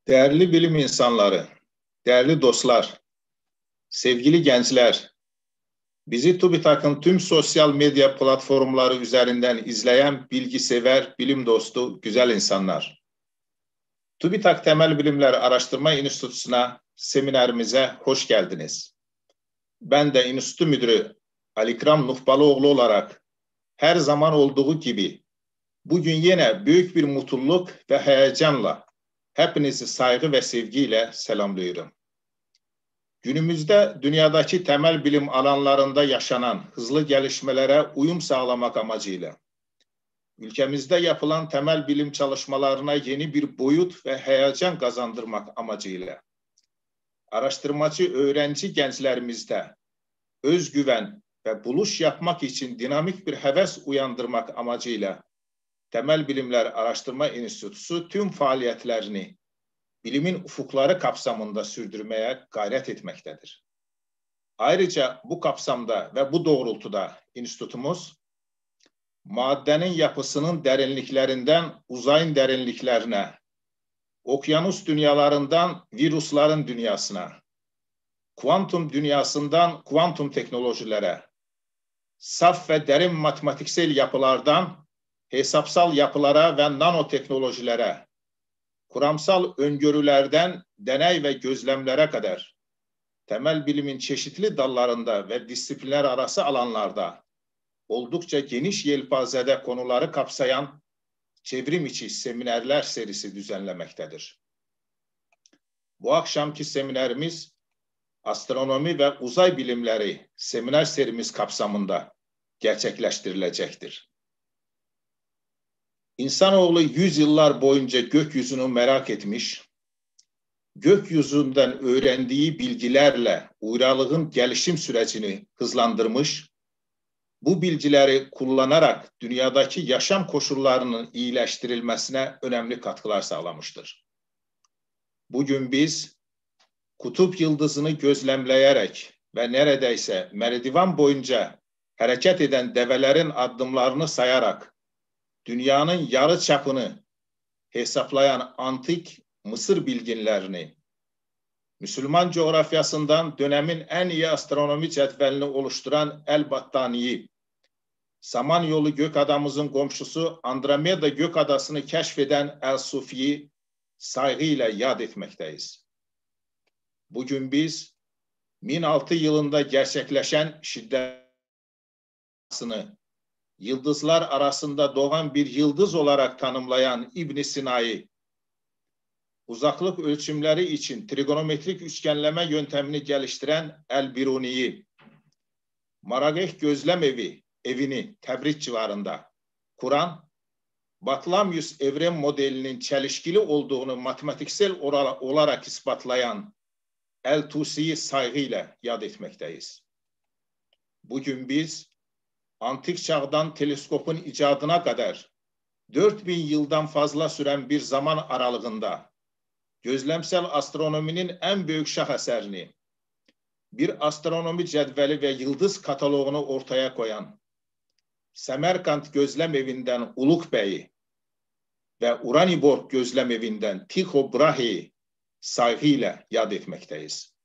Değerli bilim insanları, değerli dostlar, sevgili gençler, bizi TÜBİTAK'ın tüm sosyal medya platformları üzerinden izleyen bilgisever, bilim dostu, güzel insanlar. TÜBİTAK Temel Bilimler Araştırma Enstitüsü'ne, seminerimize hoş geldiniz. Ben de Enstitü Müdürü Alikram Nuhbalıoğlu olarak her zaman olduğu gibi bugün yine büyük bir mutluluk ve heyecanla hepinizi saygı ve sevgiyle selamlıyorum. Günümüzde dünyadaki temel bilim alanlarında yaşanan hızlı gelişmelere uyum sağlamak amacıyla ülkemizde yapılan temel bilim çalışmalarına yeni bir boyut ve heyecan kazandırmak amacıyla araştırmacı öğrenci gençlerimizde özgüven ve buluş yapmak için dinamik bir heves uyandırmak amacıyla Temel Bilimler Araştırma Enstitüsü tüm faaliyetlerini bilimin ufukları kapsamında sürdürmeye gayret etmektedir. Ayrıca bu kapsamda ve bu doğrultuda enstitümüz, maddenin yapısının derinliklerinden uzayın derinliklerine, okyanus dünyalarından virüslerin dünyasına, kuantum dünyasından kuantum teknolojilere, saf ve derin matematiksel yapılardan hesapsal yapılara ve nanoteknolojilere, kuramsal öngörülerden deney ve gözlemlere kadar temel bilimin çeşitli dallarında ve disiplinler arası alanlarda oldukça geniş yelpazede konuları kapsayan çevrim içi seminerler serisi düzenlemektedir. Bu akşamki seminerimiz astronomi ve uzay bilimleri seminer serimiz kapsamında gerçekleştirilecektir. İnsanoğlu yüzyıllar boyunca gökyüzünü merak etmiş, gökyüzünden öğrendiği bilgilerle uyralığın gelişim sürecini hızlandırmış, bu bilgileri kullanarak dünyadaki yaşam koşullarının iyileştirilmesine önemli katkılar sağlamıştır. Bugün biz kutup yıldızını gözlemleyerek ve neredeyse meridiven boyunca hareket eden develerin adımlarını sayarak dünyanın yarı çapını hesaplayan antik Mısır bilginlerini, Müslüman coğrafyasından dönemin en iyi astronomi cetvelini oluşturan El-Battani'yi, Samanyolu Gökadamızın komşusu Andromeda Gökadası'nı keşfeden El-Sufi'yi saygıyla yad etmekteyiz. Bugün biz 1006 yılında gerçekleşen şiddetini yıldızlar arasında doğan bir yıldız olarak tanımlayan İbn Sina'yı, uzaklık ölçümleri için trigonometrik üçgenleme yöntemini geliştiren El-Biruni'yi, Marageh Gözlem evini Təbriz civarında kuran, Batlamyus evren modelinin çelişkili olduğunu matematiksel olarak ispatlayan El-Tusi'yi saygıyla yad etmekteyiz. Bugün biz antik çağdan teleskopun icadına kadar 4000 yıldan fazla süren bir zaman aralığında gözlemsel astronominin en büyük şaheserini, bir astronomi cedveli ve yıldız kataloğunu ortaya koyan Semerkant Gözlem Evi'nden Uluk Bey'i ve Uraniborg Gözlem Evi'nden Tycho Brahe'yi saygıyla yad etmekteyiz.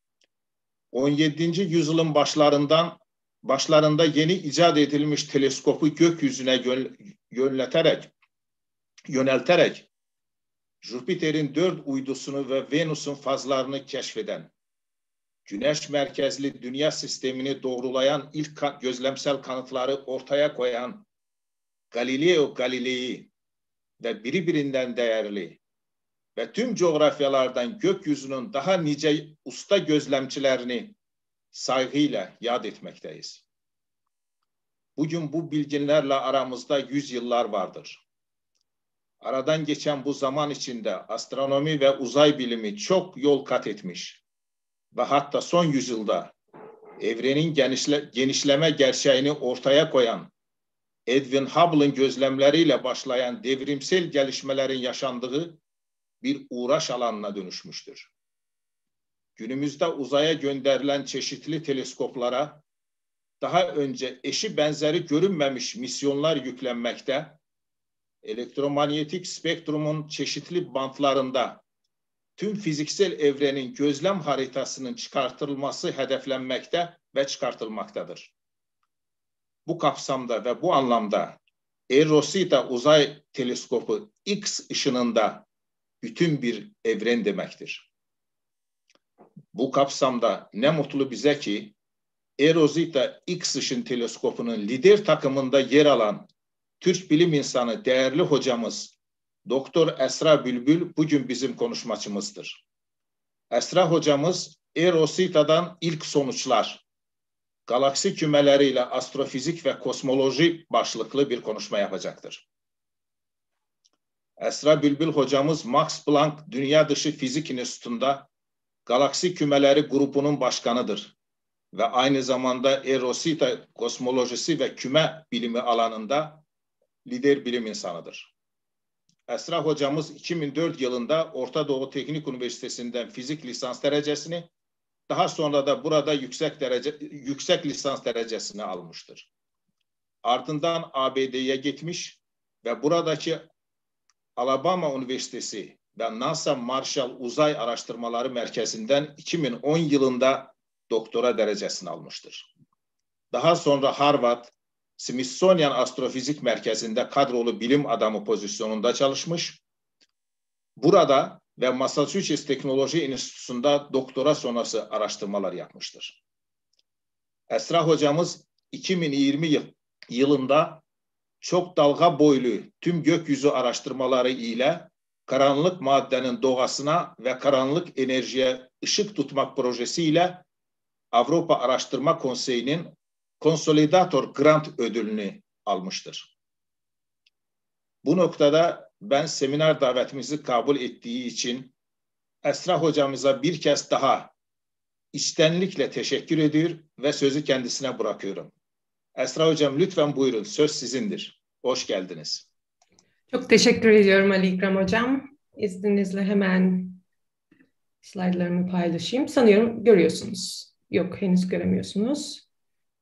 17. yüzyılın başlarında yeni icat edilmiş teleskopu gökyüzüne yönelterek Jüpiter'in 4 uydusunu ve Venüs'ün fazlarını keşfeden, Güneş merkezli dünya sistemini doğrulayan ilk gözlemsel kanıtları ortaya koyan Galileo Galilei ve birbirinden değerli ve tüm coğrafyalardan gökyüzünün daha nice usta gözlemcilerini saygıyla yad etmekteyiz. Bugün bu bilginlerle aramızda yüzyıllar vardır. Aradan geçen bu zaman içinde astronomi ve uzay bilimi çok yol kat etmiş ve hatta son yüzyılda evrenin genişleme gerçeğini ortaya koyan Edwin Hubble'ın gözlemleriyle başlayan devrimsel gelişmelerin yaşandığı bir uğraş alanına dönüşmüştür. Günümüzde uzaya gönderilen çeşitli teleskoplara daha önce eşi benzeri görünmemiş misyonlar yüklenmekte, elektromanyetik spektrumun çeşitli bantlarında tüm fiziksel evrenin gözlem haritasının çıkartılması hedeflenmekte ve çıkartılmaktadır. Bu kapsamda ve bu anlamda Rosetta Uzay Teleskopu X ışınında bütün bir evren demektir. Bu kapsamda ne mutlu bize ki Rosetta X ışın teleskopunun lider takımında yer alan Türk bilim insanı değerli hocamız Doktor Esra Bülbül bugün bizim konuşmacımızdır. Esra hocamız Rosetta'dan ilk sonuçlar, galaksi kümeleriyle astrofizik ve kosmoloji başlıklı bir konuşma yapacaktır. Esra Bülbül hocamız Max Planck Dünya Dışı Fizik Enstitüsü'nde galaksi kümeleri grubunun başkanıdır ve aynı zamanda Rosetta kosmolojisi ve küme bilimi alanında lider bilim insanıdır. Esra hocamız 2004 yılında Orta Doğu Teknik Üniversitesi'nden fizik lisans derecesini, daha sonra da burada yüksek lisans derecesini almıştır. Ardından ABD'ye gitmiş ve buradaki Alabama Üniversitesi ve NASA Marshall Uzay Araştırmaları Merkezi'nden 2010 yılında doktora derecesini almıştır. Daha sonra Harvard, Smithsonian Astrofizik Merkezi'nde kadrolu bilim adamı pozisyonunda çalışmış. Burada ve Massachusetts Teknoloji Enstitüsü'nde doktora sonrası araştırmalar yapmıştır. Esra hocamız 2020 yılında çok dalga boylu tüm gökyüzü araştırmaları ile karanlık maddenin doğasına ve karanlık enerjiye ışık tutmak projesiyle Avrupa Araştırma Konseyi'nin Consolidator Grant ödülünü almıştır. Bu noktada ben seminer davetimizi kabul ettiği için Esra hocamıza bir kez daha içtenlikle teşekkür ediyor ve sözü kendisine bırakıyorum. Esra hocam lütfen buyurun, söz sizindir. Hoş geldiniz. Çok teşekkür ediyorum Ali İkram hocam. İzninizle hemen slaytlarımı paylaşayım. Sanıyorum görüyorsunuz. Yok, henüz göremiyorsunuz.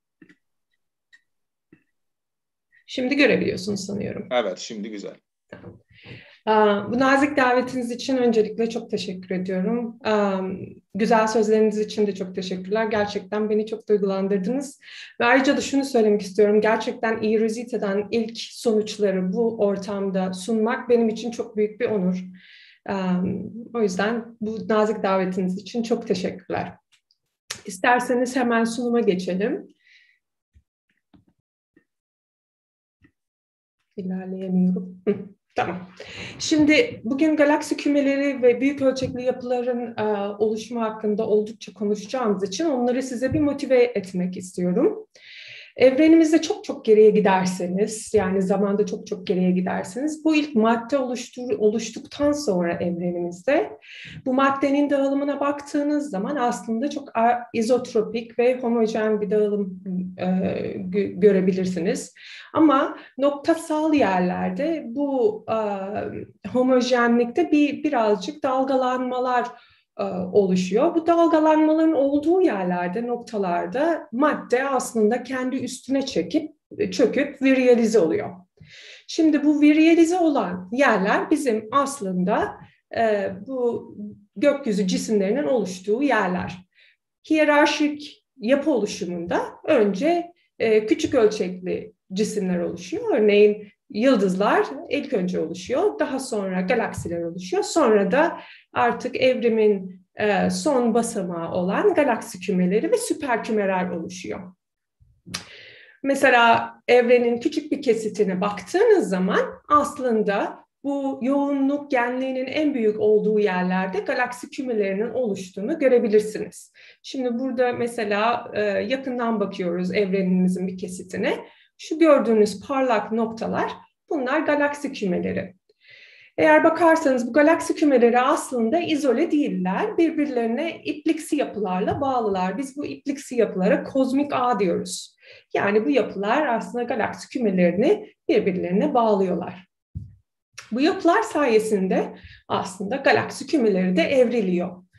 Şimdi görebiliyorsunuz sanıyorum. Evet, şimdi güzel. Tamam. Bu nazik davetiniz için öncelikle çok teşekkür ediyorum. Güzel sözleriniz için de çok teşekkürler. Gerçekten beni çok duygulandırdınız. Ve ayrıca da şunu söylemek istiyorum. Gerçekten Rosetta'dan ilk sonuçları bu ortamda sunmak benim için çok büyük bir onur. O yüzden bu nazik davetiniz için çok teşekkürler. İsterseniz hemen sunuma geçelim. İlerleyemiyorum. Tamam. Şimdi bugün galaksi kümeleri ve büyük ölçekli yapıların oluşumu hakkında oldukça konuşacağımız için onları size bir motive etmek istiyorum. Evrenimizde çok çok geriye giderseniz, yani zamanda çok çok geriye giderseniz, bu ilk madde oluştuktan sonra evrenimizde bu maddenin dağılımına baktığınız zaman aslında çok izotropik ve homojen bir dağılım görebilirsiniz. Ama noktasal yerlerde bu homojenlikte birazcık dalgalanmalar oluşuyor. Bu dalgalanmaların olduğu yerlerde, noktalarda madde aslında kendi üstüne çöküp viryalize oluyor. Şimdi bu viryalize olan yerler bizim aslında bu gökyüzü cisimlerinin oluştuğu yerler. Hiyerarşik yapı oluşumunda önce küçük ölçekli cisimler oluşuyor. Örneğin yıldızlar ilk önce oluşuyor, daha sonra galaksiler oluşuyor, sonra da artık evrimin son basamağı olan galaksi kümeleri ve süper kümeler oluşuyor. Mesela evrenin küçük bir kesitine baktığınız zaman aslında bu yoğunluk genliğinin en büyük olduğu yerlerde galaksi kümelerinin oluştuğunu görebilirsiniz. Şimdi burada mesela yakından bakıyoruz evrenimizin bir kesitine. Şu gördüğünüz parlak noktalar, bunlar galaksi kümeleri. Eğer bakarsanız bu galaksi kümeleri aslında izole değiller, birbirlerine ipliksi yapılarla bağlılar. Biz bu ipliksi yapılara kozmik ağ diyoruz. Yani bu yapılar aslında galaksi kümelerini birbirlerine bağlıyorlar. Bu yapılar sayesinde aslında galaksi kümeleri de evriliyor.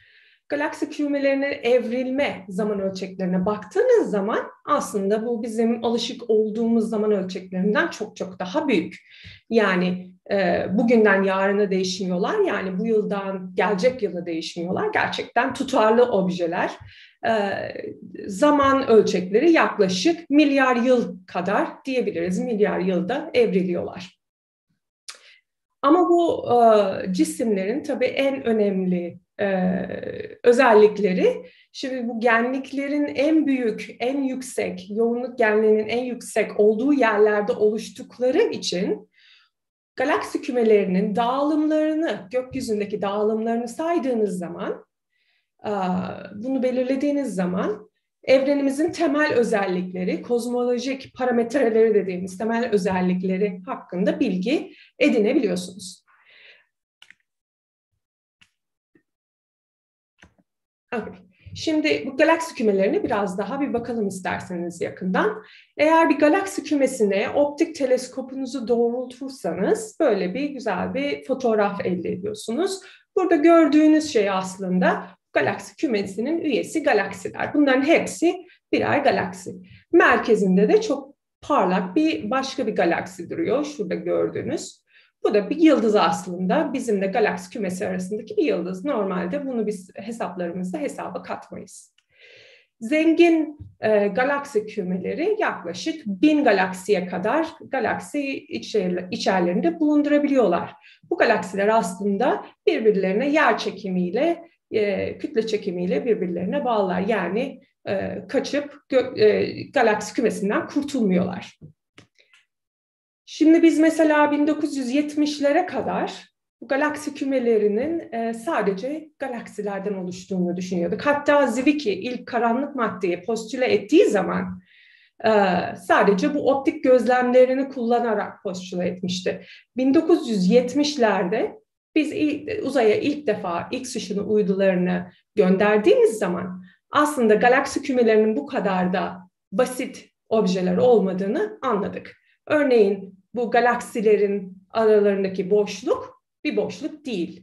Galaksi kümelerinin evrilme zaman ölçeklerine baktığınız zaman aslında bu bizim alışık olduğumuz zaman ölçeklerinden çok çok daha büyük. Yani bugünden yarına değişmiyorlar, yani bu yıldan gelecek yıla değişmiyorlar. Gerçekten tutarlı objeler. Zaman ölçekleri yaklaşık milyar yıl kadar diyebiliriz. Milyar yılda evriliyorlar. Ama bu cisimlerin tabii en önemli özellikleri, şimdi bu genliklerin en büyük, en yüksek, yoğunluk genliğinin en yüksek olduğu yerlerde oluştukları için galaksi kümelerinin dağılımlarını, gökyüzündeki dağılımlarını saydığınız zaman, bunu belirlediğiniz zaman evrenimizin temel özellikleri, kozmolojik parametreleri dediğimiz temel özellikleri hakkında bilgi edinebiliyorsunuz. Okay. Şimdi bu galaksi kümelerine biraz daha bir bakalım isterseniz yakından. Eğer bir galaksi kümesine optik teleskopunuzu doğrultursanız böyle bir güzel bir fotoğraf elde ediyorsunuz. Burada gördüğünüz şey aslında galaksi kümesinin üyesi galaksiler. Bunların hepsi birer galaksi. Merkezinde de çok parlak başka bir galaksi duruyor. Şurada gördüğünüz. Bu da bir yıldız aslında. Bizimle galaksi kümesi arasındaki bir yıldız. Normalde bunu biz hesaplarımızda hesaba katmayız. Zengin galaksi kümeleri yaklaşık 1000 galaksiye kadar galaksi içerilerinde bulundurabiliyorlar. Bu galaksiler aslında birbirlerine yer çekimiyle, kütle çekimiyle birbirlerine bağlar. Yani kaçıp galaksi kümesinden kurtulmuyorlar. Şimdi biz mesela 1970'lere kadar bu galaksi kümelerinin sadece galaksilerden oluştuğunu düşünüyorduk. Hatta Zwicky ilk karanlık maddeyi postüle ettiği zaman sadece bu optik gözlemlerini kullanarak postüle etmişti. 1970'lerde biz uzaya ilk defa X ışını uydularını gönderdiğimiz zaman aslında galaksi kümelerinin bu kadar da basit objeler olmadığını anladık. Örneğin bu galaksilerin aralarındaki boşluk bir boşluk değil.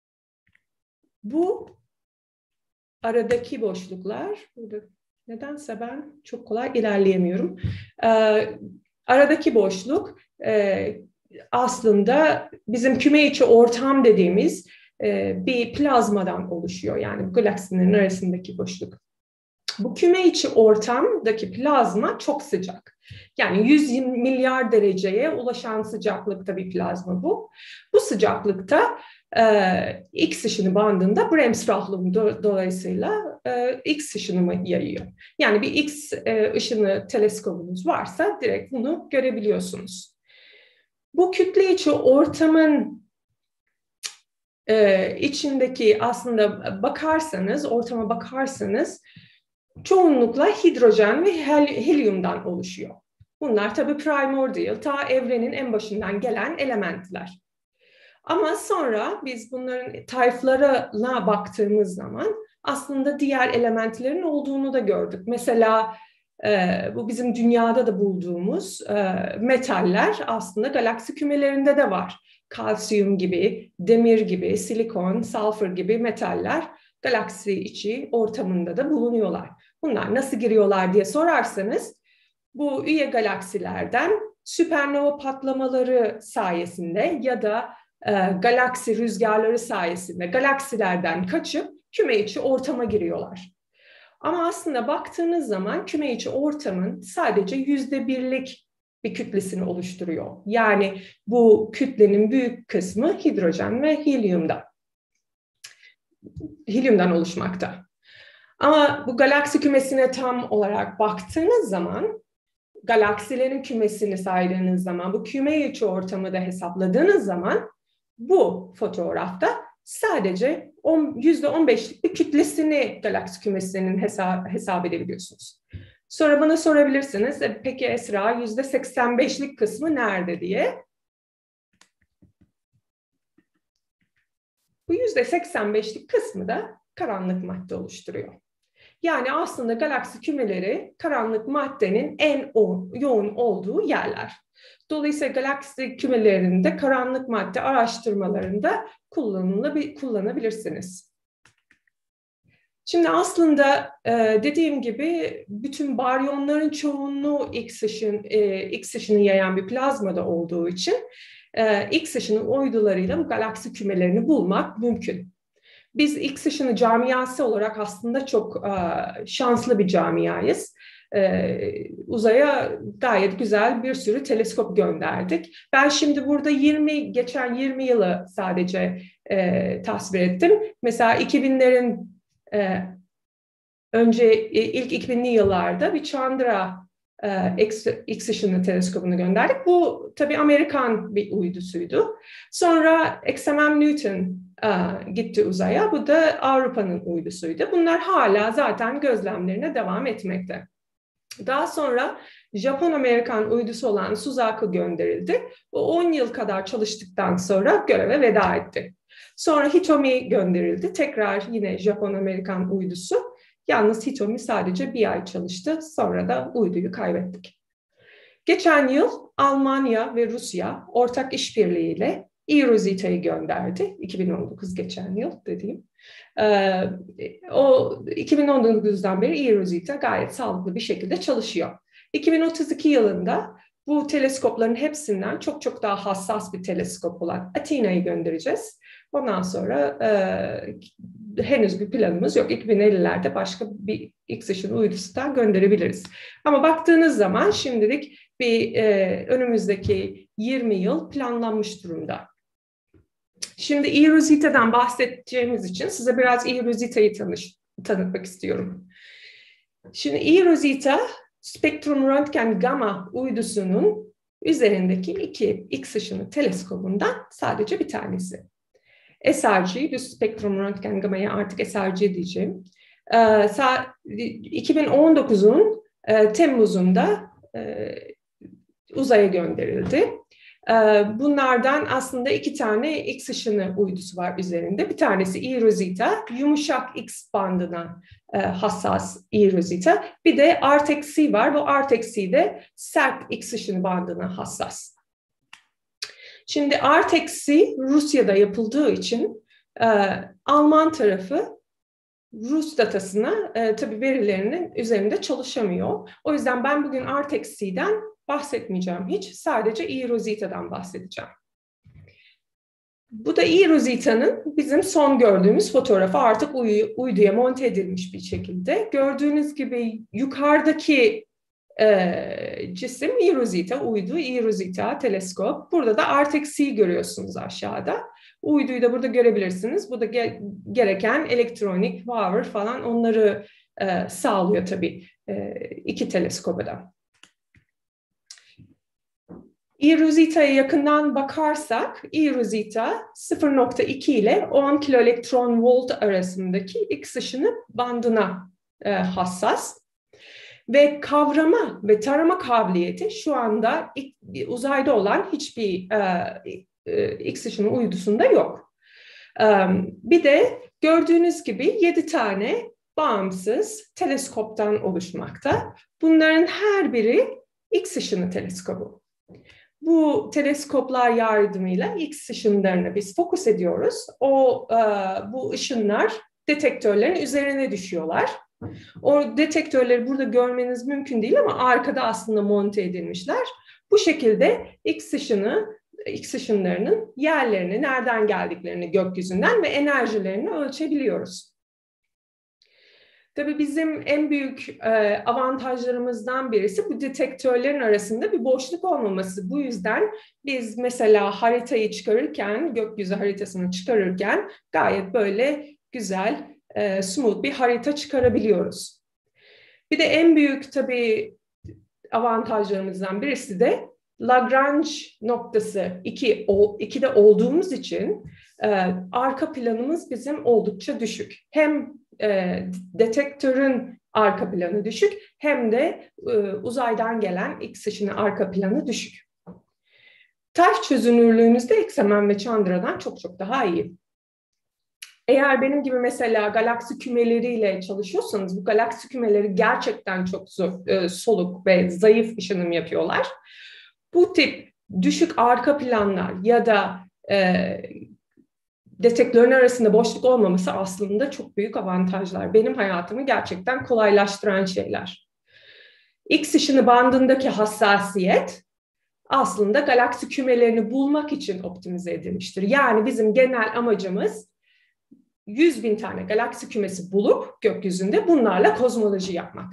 Bu aradaki boşluklar, nedense ben çok kolay ilerleyemiyorum. Aradaki boşluk aslında bizim küme içi ortam dediğimiz bir plazmadan oluşuyor. Yani bu galaksilerin arasındaki boşluk. Bu küme içi ortamdaki plazma çok sıcak. Yani 100 milyar dereceye ulaşan sıcaklıkta bir plazma bu. Bu sıcaklıkta X ışını bandında Bremsstrahlung dolayısıyla X ışınımı yayıyor. Yani bir X ışını teleskopunuz varsa direkt bunu görebiliyorsunuz. Bu kütle içi ortamın içindeki aslında ortama bakarsanız çoğunlukla hidrojen ve helyumdan oluşuyor. Bunlar tabii primordial, ta evrenin en başından gelen elementler. Ama sonra biz bunların tayflarına baktığımız zaman aslında diğer elementlerin olduğunu da gördük. Mesela bu bizim dünyada da bulduğumuz metaller aslında galaksi kümelerinde de var. Kalsiyum gibi, demir gibi, silikon, sulfur gibi metaller galaksi içi ortamında da bulunuyorlar. Bunlar nasıl giriyorlar diye sorarsanız, bu üye galaksilerden süpernova patlamaları sayesinde ya da galaksi rüzgarları sayesinde galaksilerden kaçıp küme içi ortama giriyorlar. Ama aslında baktığınız zaman küme içi ortamın sadece %1'lik bir kütlesini oluşturuyor. Yani bu kütlenin büyük kısmı hidrojen ve helyumdan oluşmakta. Ama bu galaksi kümesine tam olarak baktığınız zaman, galaksilerin kümesini saydığınız zaman, bu küme içi ortamı da hesapladığınız zaman bu fotoğrafta sadece %15'lik bir kütlesini galaksi kümesinin hesap edebiliyorsunuz. Sonra bana sorabilirsiniz, peki Esra %85'lik kısmı nerede diye. Bu %85'lik kısmı da karanlık madde oluşturuyor. Yani aslında galaksi kümeleri karanlık maddenin en yoğun olduğu yerler. Dolayısıyla galaksi kümelerinde karanlık madde araştırmalarında kullanabilirsiniz. Şimdi aslında dediğim gibi bütün baryonların çoğunluğu X ışını yayan bir plazmada olduğu için X ışının uydularıyla bu galaksi kümelerini bulmak mümkün. Biz X ışını camiası olarak aslında çok şanslı bir camiayız. Uzaya gayet güzel bir sürü teleskop gönderdik. Ben şimdi burada geçen 20 yılı sadece tasvir ettim. Mesela 2000'lerin önce ilk 2000'li yıllarda bir Chandra X ışını teleskobunu gönderdik. Bu tabii Amerikan bir uydusuydu. Sonra XMM Newton gitti uzaya. Bu da Avrupa'nın uydusuydu. Bunlar hala zaten gözlemlerine devam etmekte. Daha sonra Japon-Amerikan uydusu olan Suzaku gönderildi. O 10 yıl kadar çalıştıktan sonra göreve veda etti. Sonra Hitomi gönderildi. Tekrar yine Japon-Amerikan uydusu. Yalnız Hitomi sadece bir ay çalıştı. Sonra da uyduyu kaybettik. Geçen yıl Almanya ve Rusya ortak işbirliğiyle eROSITA'yı gönderdi. 2019 geçen yıl dediğim. O 2019'dan beri eROSITA gayet sağlıklı bir şekilde çalışıyor. 2032 yılında bu teleskopların hepsinden çok çok daha hassas bir teleskop olan Athena'yı göndereceğiz. Ondan sonra henüz bir planımız yok. 2050'lerde başka bir X ışını uydusundan gönderebiliriz. Ama baktığınız zaman şimdilik önümüzdeki 20 yıl planlanmış durumda. Şimdi eROSITA'dan bahsedeceğimiz için size biraz eROSITA'yı tanıtmak istiyorum. Şimdi eROSITA, spektrum röntgen gamma uydusunun üzerindeki iki X ışını teleskobundan sadece bir tanesi. SRG, düz spektrum röntgen gamma'ya artık SRG diyeceğim. 2019'un Temmuz'unda uzaya gönderildi. Bunlardan aslında iki tane X ışını uydusu var üzerinde. Bir tanesi eROSITA, yumuşak X bandına hassas eROSITA. Bir de ARTEC-C var. Bu ARTEC-C de sert X ışını bandına hassas. Şimdi ARTEC-C Rusya'da yapıldığı için Alman tarafı Rus datasına tabii verilerinin üzerinde çalışamıyor. O yüzden ben bugün ARTEC-C'den bahsetmeyeceğim hiç. Sadece eROSITA'dan bahsedeceğim. Bu da eROSITA'nın bizim son gördüğümüz fotoğrafı artık uyduya monte edilmiş bir şekilde. Gördüğünüz gibi yukarıdaki cisim eROSITA, uydu, eROSITA, teleskop. Burada da ARTEC-C görüyorsunuz aşağıda. Uyduyu da burada görebilirsiniz. Bu da gereken elektronik, power falan onları sağlıyor tabii iki teleskoba da. eROSITA'ya yakından bakarsak, eROSITA 0.2 ile 10 kiloelektron volt arasındaki X ışını bandına hassas. Ve kavrama ve tarama kabiliyeti şu anda uzayda olan hiçbir X ışını uydusunda yok. Bir de gördüğünüz gibi 7 tane bağımsız teleskoptan oluşmakta. Bunların her biri X ışını teleskobu. Bu teleskoplar yardımıyla X ışınlarını biz fokus ediyoruz. Bu ışınlar detektörlerin üzerine düşüyorlar. O detektörleri burada görmeniz mümkün değil ama arkada aslında monte edilmişler. Bu şekilde X ışınlarının yerlerini, nereden geldiklerini gökyüzünden ve enerjilerini ölçebiliyoruz. Tabii bizim en büyük avantajlarımızdan birisi bu detektörlerin arasında bir boşluk olmaması. Bu yüzden biz mesela haritayı çıkarırken, gökyüzü haritasını çıkarırken gayet böyle güzel, smooth bir harita çıkarabiliyoruz. Bir de en büyük tabii avantajlarımızdan birisi de Lagrange noktası 2'de olduğumuz için arka planımız bizim oldukça düşük. Hem detektörün arka planı düşük hem de uzaydan gelen X ışını arka planı düşük. Taş çözünürlüğümüz de XMM ve Chandra'dan çok çok daha iyi. Eğer benim gibi mesela galaksi kümeleriyle çalışıyorsanız bu galaksi kümeleri gerçekten çok soluk ve zayıf ışınım yapıyorlar. Bu tip düşük arka planlar ya da detektörün arasında boşluk olmaması aslında çok büyük avantajlar. Benim hayatımı gerçekten kolaylaştıran şeyler. X ışını bandındaki hassasiyet aslında galaksi kümelerini bulmak için optimize edilmiştir. Yani bizim genel amacımız 100.000 tane galaksi kümesi bulup gökyüzünde bunlarla kozmoloji yapmak.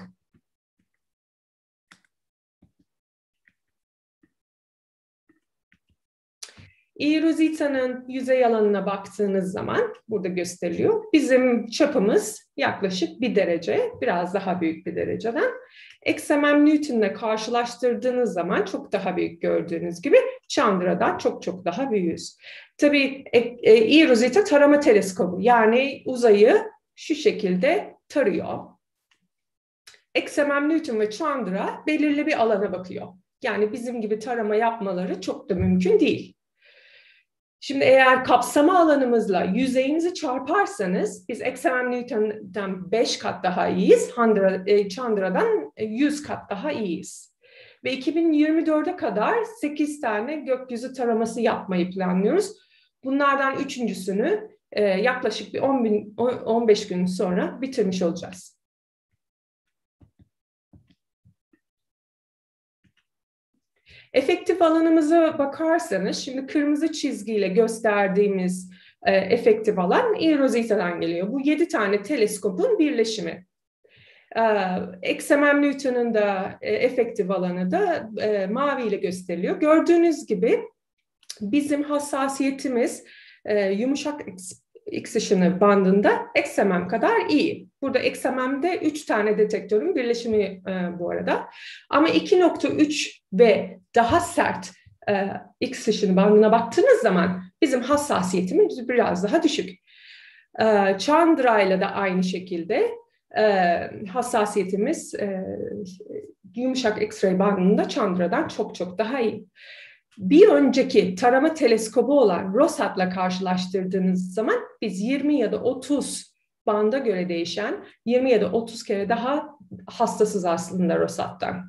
Rosita'nın yüzey alanına baktığınız zaman burada gösteriliyor. Bizim çapımız yaklaşık 1 derece, biraz daha büyük bir dereceden. XMM Newton'la karşılaştırdığınız zaman çok daha büyük gördüğünüz gibi Chandra'dan çok daha büyüğüz. Tabii Rosita tarama teleskobu, yani uzayı şu şekilde tarıyor. XMM Newton ve Chandra belirli bir alana bakıyor. Yani bizim gibi tarama yapmaları çok da mümkün değil. Şimdi eğer kapsama alanımızla yüzeyimizi çarparsanız biz XMM Newton'dan 5 kat daha iyiyiz, Chandra'dan 100 kat daha iyiyiz. Ve 2024'e kadar 8 tane gökyüzü taraması yapmayı planlıyoruz. Bunlardan üçüncüsünü yaklaşık bir 15 gün sonra bitirmiş olacağız. Efektif alanımıza bakarsanız, şimdi kırmızı çizgiyle gösterdiğimiz efektif alan Rosita'dan geliyor. Bu 7 tane teleskopun birleşimi. XMM Newton'un da efektif alanı da mavi ile gösteriliyor. Gördüğünüz gibi bizim hassasiyetimiz yumuşak X ışını bandında XMM kadar iyi. Burada XMM'de 3 tane detektörün birleşimi bu arada. Ama 2.3 ve daha sert X ışını bandına baktığınız zaman bizim hassasiyetimiz biraz daha düşük. Chandra ile de aynı şekilde hassasiyetimiz yumuşak X-ray bandında Chandra'dan çok daha iyi. Bir önceki tarama teleskobu olan Rosat'la karşılaştırdığınız zaman biz 20 ya da 30 banda göre değişen 20 ya da 30 kere daha hassasız aslında Rosat'tan.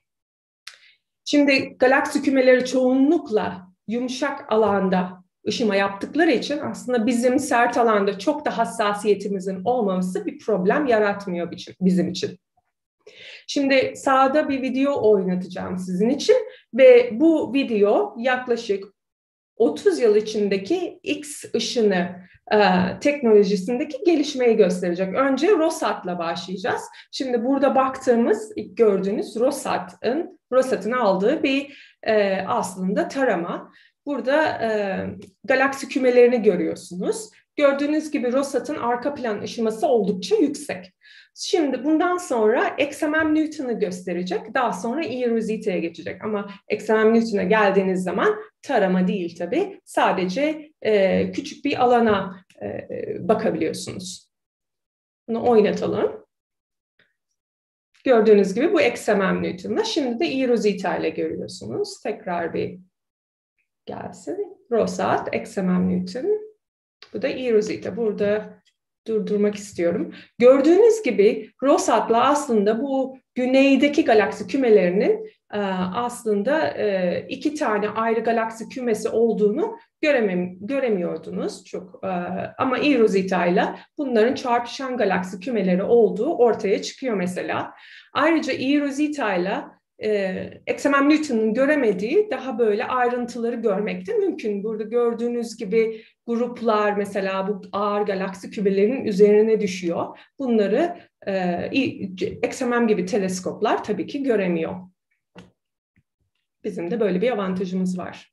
Şimdi galaksi kümeleri çoğunlukla yumuşak alanda ışıma yaptıkları için aslında bizim sert alanda çok da hassasiyetimizin olmaması bir problem yaratmıyor bizim için. Şimdi sağda bir video oynatacağım sizin için ve bu video yaklaşık 30 yıl içindeki X ışını teknolojisindeki gelişmeyi gösterecek. Önce Rosat'la başlayacağız. Şimdi burada baktığımız, ilk gördüğünüz Rosat'ın aldığı bir aslında tarama. Burada galaksi kümelerini görüyorsunuz. Gördüğünüz gibi Rosat'ın arka plan ışıması oldukça yüksek. Şimdi bundan sonra XMM Newton'u gösterecek. Daha sonra Rosita'ya geçecek. Ama XMM Newton'a geldiğiniz zaman tarama değil tabii. Sadece küçük bir alana bakabiliyorsunuz. Bunu oynatalım. Gördüğünüz gibi bu XMM Newton'la. Şimdi de Rosita ile görüyorsunuz. Tekrar bir gelsin. Rosat, XMM Newton. Bu da Rosita. Burada durdurmak istiyorum. Gördüğünüz gibi Rosat'la aslında bu güneydeki galaksi kümelerinin aslında 2 tane ayrı galaksi kümesi olduğunu göremiyordunuz çok. Ama Rosita'yla bunların çarpışan galaksi kümeleri olduğu ortaya çıkıyor mesela. Ayrıca Rosita'yla XMM Newton'un göremediği daha böyle ayrıntıları görmek de mümkün. Burada gördüğünüz gibi gruplar mesela bu ağır galaksi kümelerinin üzerine düşüyor. Bunları XMM gibi teleskoplar tabii ki göremiyor. Bizim de böyle bir avantajımız var.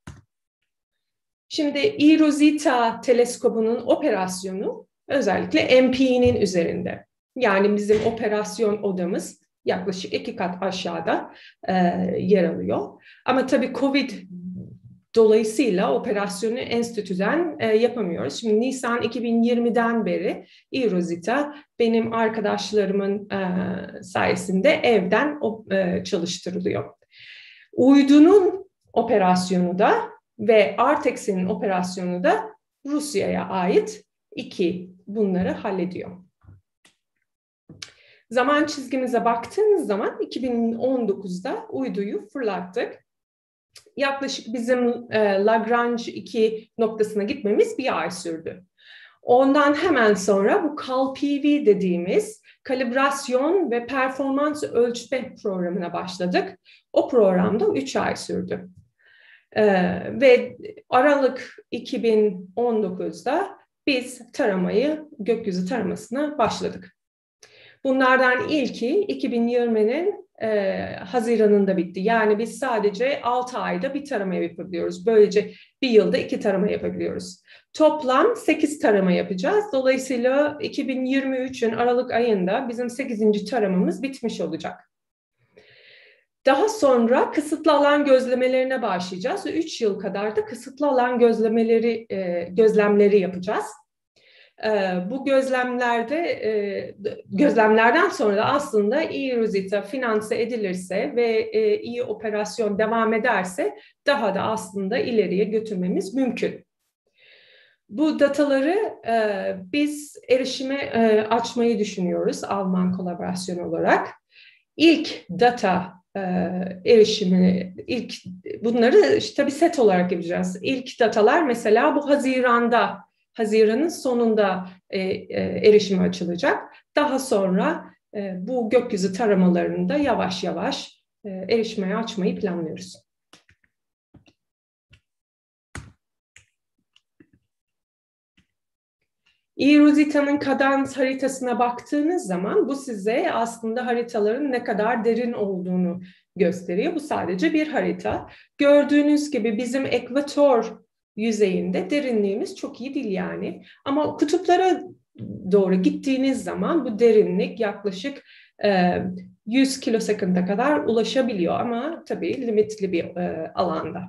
Şimdi Rosita teleskobunun operasyonu özellikle MP'nin üzerinde. Yani bizim operasyon odamız yaklaşık 2 kat aşağıda yer alıyor. Ama tabii Covid dolayısıyla operasyonu enstitüden yapamıyoruz. Şimdi Nisan 2020'den beri Rosita benim arkadaşlarımın sayesinde evden çalıştırılıyor. Uydunun operasyonu da ve Artex'in operasyonu da Rusya'ya ait. Bunları hallediyor. Zaman çizgimize baktığınız zaman 2019'da uyduyu fırlattık. yaklaşık bizim Lagrange 2 noktasına gitmemiz bir ay sürdü. Ondan hemen sonra bu CAL-PV dediğimiz kalibrasyon ve performans ölçme programına başladık. O programda 3 ay sürdü. Ve Aralık 2019'da biz gökyüzü taramasına başladık. Bunlardan ilki 2020'nin Haziran'ında bitti. Yani biz sadece 6 ayda bir tarama yapabiliyoruz. Böylece bir yılda 2 tarama yapabiliyoruz. Toplam 8 tarama yapacağız. Dolayısıyla 2023'ün Aralık ayında bizim 8. taramamız bitmiş olacak. Daha sonra kısıtlı alan gözlemelerine başlayacağız. 3 yıl kadar da kısıtlı alan gözlemleri yapacağız. Bu gözlemlerden sonra da aslında iyi Rosetta finanse edilirse ve iyi operasyon devam ederse daha da aslında ileriye götürmemiz mümkün. Bu dataları biz erişime açmayı düşünüyoruz Alman kolaborasyon olarak. İlk data erişimini, bunları tabii set olarak yapacağız. İlk datalar mesela bu Haziran'ın sonunda erişime açılacak. Daha sonra bu gökyüzü taramalarında yavaş yavaş erişime açmayı planlıyoruz. E-Rosetta'nın kadans haritasına baktığınız zaman bu size aslında haritaların ne kadar derin olduğunu gösteriyor. Bu sadece bir harita. Gördüğünüz gibi bizim ekvator yüzeyinde derinliğimiz çok iyi değil yani. Ama kutuplara doğru gittiğiniz zaman bu derinlik yaklaşık 100 kilosekunda kadar ulaşabiliyor ama tabii limitli bir alanda.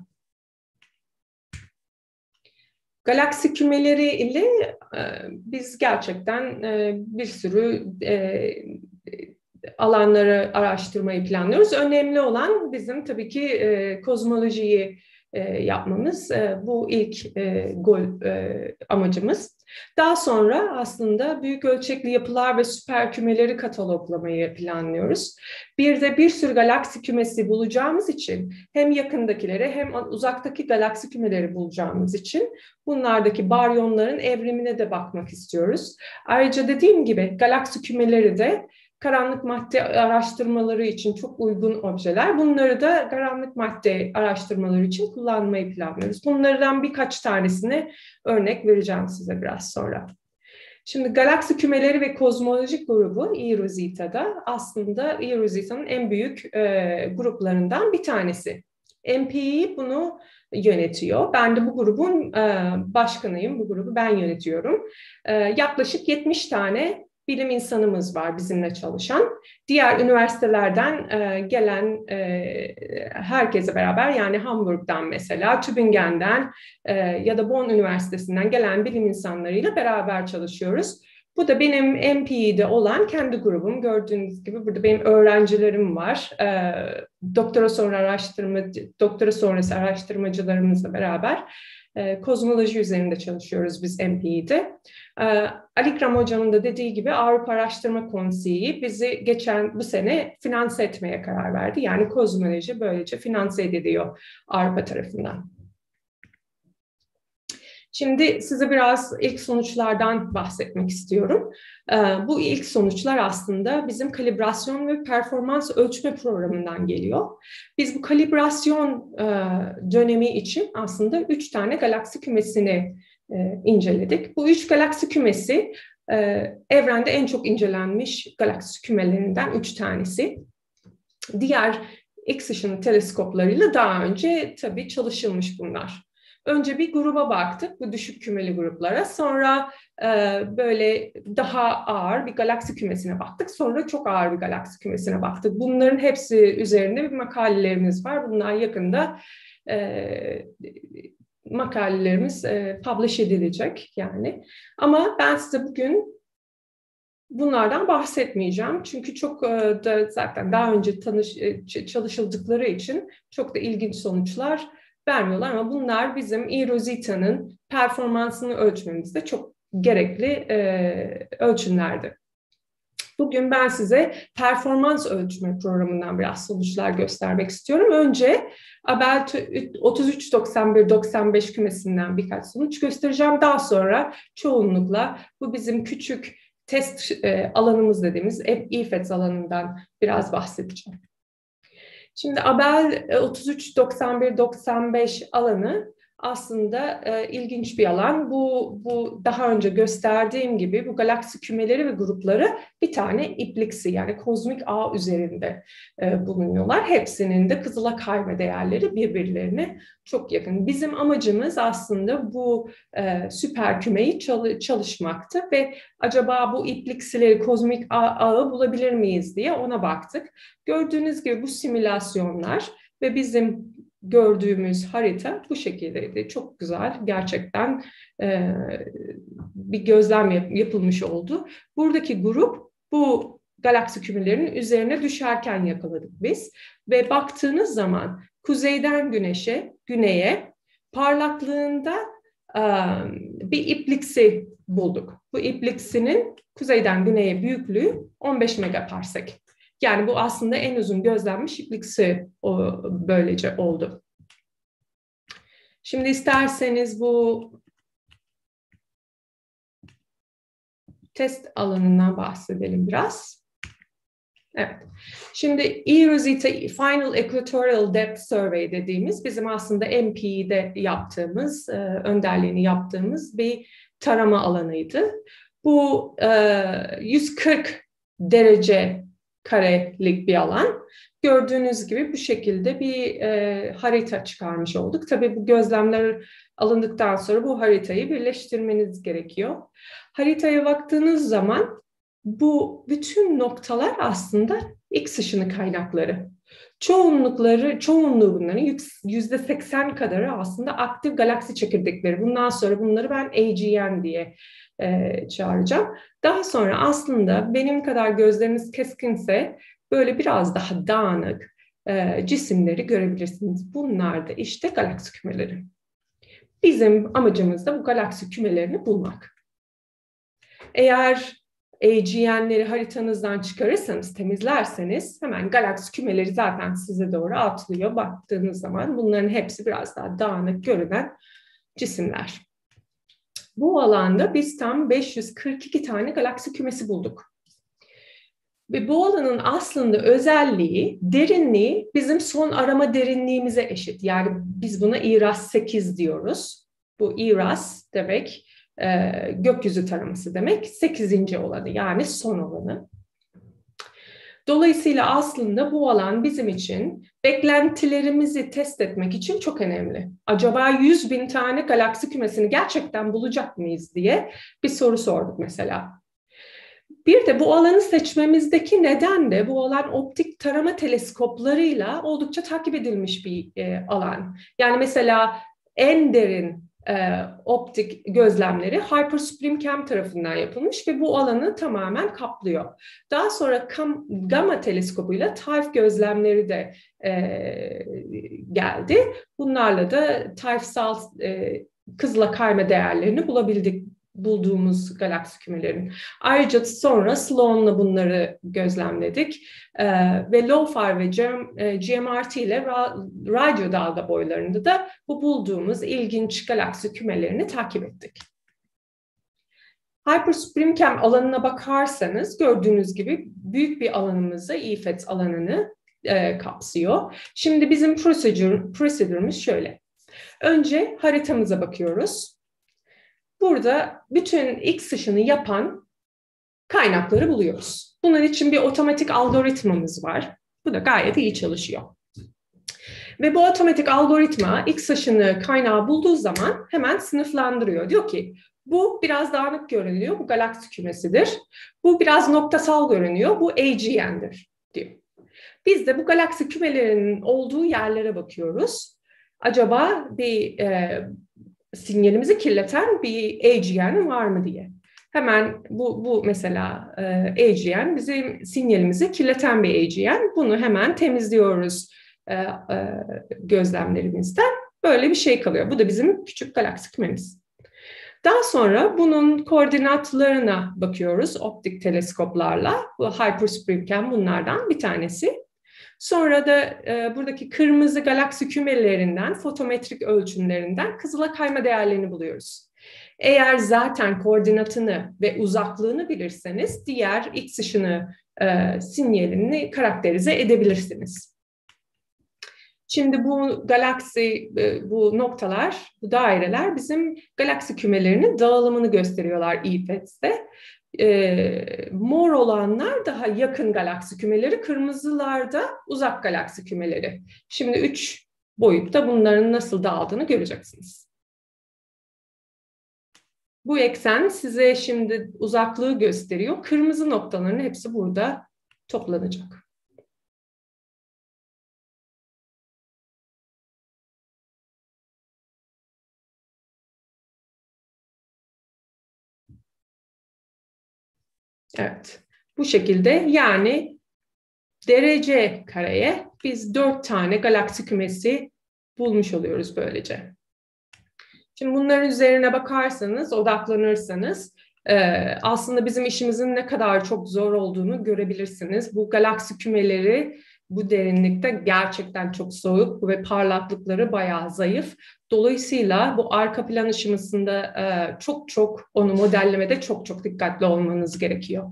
Galaksi kümeleri ile biz gerçekten bir sürü alanları araştırmayı planlıyoruz. Önemli olan bizim tabii ki kozmolojiyi yapmamız. Bu ilk amacımız. Daha sonra aslında büyük ölçekli yapılar ve süper kümeleri kataloglamayı planlıyoruz. Bir de bir sürü galaksi kümesi bulacağımız için hem yakındakileri hem uzaktaki galaksi kümeleri bulacağımız için bunlardaki baryonların evrimine de bakmak istiyoruz. Ayrıca dediğim gibi galaksi kümeleri de karanlık madde araştırmaları için çok uygun objeler. Bunları da karanlık madde araştırmaları için kullanmayı planlıyoruz. Bunlardan birkaç tanesine örnek vereceğim size biraz sonra. Şimdi galaksi kümeleri ve kozmolojik grubu e-Rosetta'da aslında e-Rosetta'nın en büyük gruplarından bir tanesi. MPI bunu yönetiyor. Ben de bu grubun başkanıyım. Bu grubu ben yönetiyorum. Yaklaşık 70 tane bilim insanımız var bizimle çalışan. Diğer üniversitelerden gelen herkese beraber yani Hamburg'dan mesela, Tübingen'den ya da Bonn Üniversitesi'nden gelen bilim insanlarıyla beraber çalışıyoruz. Bu da benim MP'de olan kendi grubum. Gördüğünüz gibi burada benim öğrencilerim var. Doktora sonrası araştırmacılarımızla beraber kozmoloji üzerinde çalışıyoruz biz MP'de. Ali İkram Hocam'ın da dediği gibi Avrupa Araştırma Konseyi bizi bu sene finanse etmeye karar verdi. Yani kozmoloji böylece finanse ediliyor Avrupa tarafından. Şimdi size biraz ilk sonuçlardan bahsetmek istiyorum. Bu ilk sonuçlar aslında bizim kalibrasyon ve performans ölçme programından geliyor. Biz bu kalibrasyon dönemi için aslında 3 tane galaksi kümesini inceledik. Bu 3 galaksi kümesi evrende en çok incelenmiş galaksi kümelerinden 3 tanesi. Diğer X-ışını teleskoplarıyla daha önce tabii çalışılmış bunlar. Önce bir gruba baktık, bu düşük kümeli gruplara. Sonra böyle daha ağır bir galaksi kümesine baktık. Sonra çok ağır bir galaksi kümesine baktık. Bunların hepsi üzerinde bir makalelerimiz var. Bunlar yakında makalelerimiz publish edilecek yani. Ama ben size bugün bunlardan bahsetmeyeceğim. Çünkü çok da zaten daha önce çalışıldıkları için çok da ilginç sonuçlar vermiyorlar ama bunlar bizim e-Rosetta'nın performansını ölçmemizde çok gerekli ölçümlerdi. Bugün ben size performans ölçme programından biraz sonuçlar göstermek istiyorum. Önce Abel 3391-95 kümesinden birkaç sonuç göstereceğim. Daha sonra çoğunlukla bu bizim küçük test alanımız dediğimiz IFETS alanından biraz bahsedeceğim. Şimdi Abel 3391-95 alanı aslında ilginç bir alan. Bu daha önce gösterdiğim gibi bu galaksi kümeleri ve grupları bir tane ipliksi yani kozmik ağ üzerinde bulunuyorlar. Hepsinin de kızıla kayma değerleri birbirlerine çok yakın. Bizim amacımız aslında bu süper kümeyi çalışmaktı ve acaba bu ipliksileri, kozmik ağı bulabilir miyiz diye ona baktık. Gördüğünüz gibi bu simülasyonlar ve bizim gördüğümüz harita bu şekildeydi. Çok güzel, gerçekten bir gözlem yapılmış oldu. Buradaki grup bu galaksi kümelerinin üzerine düşerken yakaladık biz. Ve baktığınız zaman kuzeyden güneye parlaklığında bir ipliksi bulduk. Bu ipliksinin kuzeyden güneye büyüklüğü 15 megaparsek. Yani bu aslında en uzun gözlenmiş ipliksi böylece oldu. Şimdi isterseniz bu test alanından bahsedelim biraz. Evet. Şimdi E-Rosetta Final Equatorial Depth Survey dediğimiz bizim aslında MP'de yaptığımız, önderliğini yaptığımız bir tarama alanıydı. Bu 140 derece karelik bir alan. Gördüğünüz gibi bu şekilde bir harita çıkarmış olduk. Tabii bu gözlemler alındıktan sonra bu haritayı birleştirmeniz gerekiyor. Haritaya baktığınız zaman bu bütün noktalar aslında X ışını kaynakları. Çoğunluğu bunların %80 kadarı aslında aktif galaksi çekirdekleri. Bundan sonra bunları ben AGN diye çağıracağım. Daha sonra aslında benim kadar gözleriniz keskinse böyle biraz daha dağınık cisimleri görebilirsiniz. Bunlar da işte galaksi kümeleri. Bizim amacımız da bu galaksi kümelerini bulmak. Eğer AGN'leri haritanızdan çıkarırsanız, temizlerseniz hemen galaksi kümeleri zaten size doğru atlıyor. Baktığınız zaman bunların hepsi biraz daha dağınık görünen cisimler. Bu alanda biz tam 542 tane galaksi kümesi bulduk. Ve bu alanın aslında özelliği, derinliği bizim son arama derinliğimize eşit. Yani biz buna IRAS 8 diyoruz. Bu IRAS demek gökyüzü taraması demek. 8. olanı yani son olanı. Dolayısıyla aslında bu alan bizim için beklentilerimizi test etmek için çok önemli. Acaba 100.000 tane galaksi kümesini gerçekten bulacak mıyız diye bir soru sorduk mesela. Bir de bu alanı seçmemizdeki neden de bu alan optik tarama teleskoplarıyla oldukça takip edilmiş bir alan. Yani mesela en derin optik gözlemleri Hyper Supreme Cam tarafından yapılmış ve bu alanı tamamen kaplıyor. Daha sonra Gamma teleskobuyla TIFE gözlemleri de geldi. Bunlarla da TIFE'sal kızıla kayma değerlerini bulduğumuz galaksi kümelerin. Ayrıca sonra Sloan'la bunları gözlemledik ve LOFAR ve GMRT ile radyo dalga boylarında da bu bulduğumuz ilginç galaksi kümelerini takip ettik. Hyper Supreme Cam alanına bakarsanız gördüğünüz gibi büyük bir alanımızı IFETS alanını kapsıyor. Şimdi bizim prosedürümüz şöyle. Önce haritamıza bakıyoruz. Burada bütün X ışını yapan kaynakları buluyoruz. Bunun için bir otomatik algoritmamız var. Bu da gayet iyi çalışıyor. Ve bu otomatik algoritma X ışını kaynağı bulduğu zaman hemen sınıflandırıyor. Diyor ki bu biraz dağınık görünüyor, bu galaksi kümesidir. Bu biraz noktasal görünüyor, bu AGN'dir diyor. Biz de bu galaksi kümelerinin olduğu yerlere bakıyoruz. Acaba bir sinyalimizi kirleten bir AGN var mı diye. Hemen bu mesela AGN bizim sinyalimizi kirleten bir AGN. Bunu hemen temizliyoruz gözlemlerimizden. Böyle bir şey kalıyor. Bu da bizim küçük galaksi kümemiz. Daha sonra bunun koordinatlarına bakıyoruz optik teleskoplarla. Bu Hyperspring'ken bunlardan bir tanesi. Sonra da buradaki kırmızı galaksi kümelerinden, fotometrik ölçümlerinden kızıla kayma değerlerini buluyoruz. Eğer zaten koordinatını ve uzaklığını bilirseniz diğer X ışını sinyalini karakterize edebilirsiniz. Şimdi bu galaksi, bu noktalar, bu daireler bizim galaksi kümelerinin dağılımını gösteriyorlar EFETS'te. Mor olanlar daha yakın galaksi kümeleri, kırmızılar da uzak galaksi kümeleri. Şimdi 3 boyutta bunların nasıl dağıldığını göreceksiniz. Bu eksen size şimdi uzaklığı gösteriyor. Kırmızı noktaların hepsi burada toplanacak. Evet, bu şekilde yani derece kareye biz 4 tane galaksi kümesi bulmuş oluyoruz böylece. Şimdi bunların üzerine bakarsanız, odaklanırsanız aslında bizim işimizin ne kadar çok zor olduğunu görebilirsiniz. Bu galaksi kümeleri bu derinlikte gerçekten çok soğuk ve parlaklıkları bayağı zayıf. Dolayısıyla bu arka plan ışımasında çok onu modellemede çok dikkatli olmanız gerekiyor.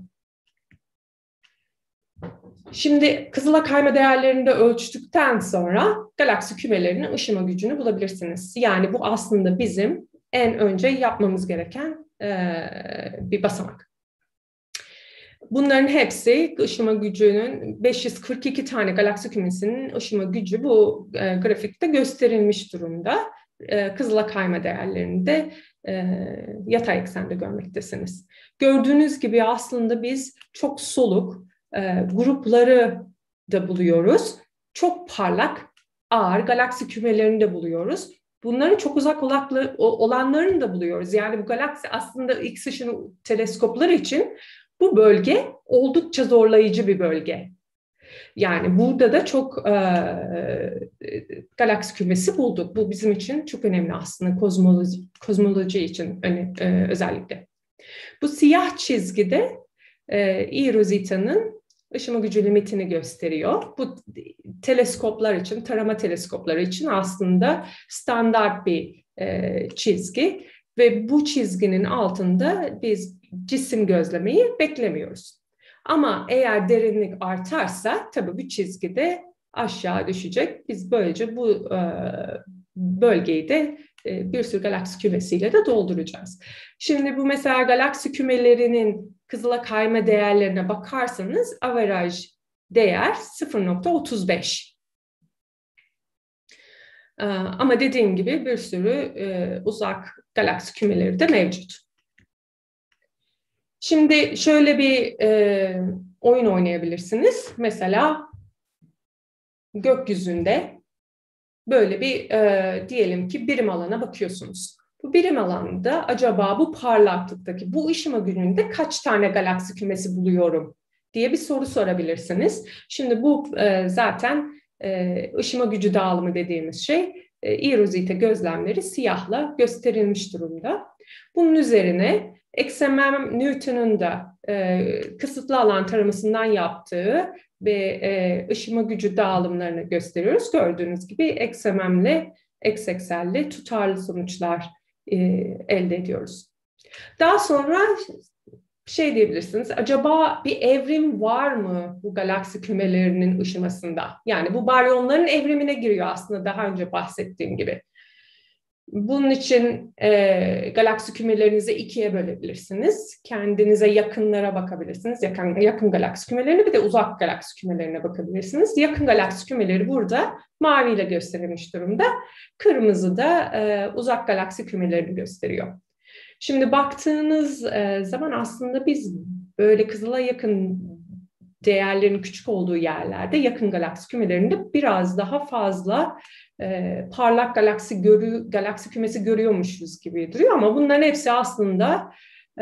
Şimdi kızıla kayma değerlerini de ölçtükten sonra galaksi kümelerinin ışıma gücünü bulabilirsiniz. Yani bu aslında bizim en önce yapmamız gereken bir basamak. Bunların hepsi ışıma gücünün 542 tane galaksi kümesinin ışıma gücü bu grafikte gösterilmiş durumda. Kızıla kayma değerlerini de yatay eksende görmektesiniz. Gördüğünüz gibi aslında biz çok soluk grupları da buluyoruz. Çok parlak, ağır galaksi kümelerini de buluyoruz. Bunların çok uzak olanlarını da buluyoruz. Yani bu galaksi aslında X ışını teleskopları için bu bölge oldukça zorlayıcı bir bölge. Yani burada da çok galaksi kümesi bulduk. Bu bizim için çok önemli aslında kozmoloji için özellikle. Bu siyah çizgide I Rosita'nın ışıma gücü limitini gösteriyor. Bu teleskoplar için, tarama teleskopları için aslında standart bir çizgi ve bu çizginin altında biz cisim gözlemeyi beklemiyoruz. Ama eğer derinlik artarsa tabii bu çizgide aşağı düşecek. Biz böylece bu bölgeyi de bir sürü galaksi kümesiyle de dolduracağız. Şimdi bu mesela galaksi kümelerinin kızıla kayma değerlerine bakarsanız averaj değer 0.35. Ama dediğim gibi bir sürü uzak galaksi kümeleri de mevcut. Şimdi şöyle bir oyun oynayabilirsiniz. Mesela gökyüzünde böyle bir diyelim ki birim alana bakıyorsunuz. Bu birim alanda acaba bu parlaklıktaki bu ışıma gücünde kaç tane galaksi kümesi buluyorum diye bir soru sorabilirsiniz. Şimdi bu zaten ışıma gücü dağılımı dediğimiz şey I Rosita gözlemleri siyahla gösterilmiş durumda. Bunun üzerine XMM Newton'un da kısıtlı alan taramasından yaptığı ve ışıma gücü dağılımlarını gösteriyoruz. Gördüğünüz gibi XMM'le x eksenli tutarlı sonuçlar elde ediyoruz. Daha sonra şey diyebilirsiniz, acaba bir evrim var mı bu galaksi kümelerinin ışımasında? Yani bu baryonların evrimine giriyor aslında daha önce bahsettiğim gibi. Bunun için galaksi kümelerinizi ikiye bölebilirsiniz. Kendinize yakınlara bakabilirsiniz. Yakın galaksi kümelerine bir de uzak galaksi kümelerine bakabilirsiniz. Yakın galaksi kümeleri burada maviyle gösterilmiş durumda. Kırmızı da uzak galaksi kümelerini gösteriyor. Şimdi baktığınız zaman aslında biz böyle kızıla yakın değerlerin küçük olduğu yerlerde yakın galaksi kümelerinde biraz daha fazla parlak galaksi kümesi görüyormuşuz gibi duruyor ama bunların hepsi aslında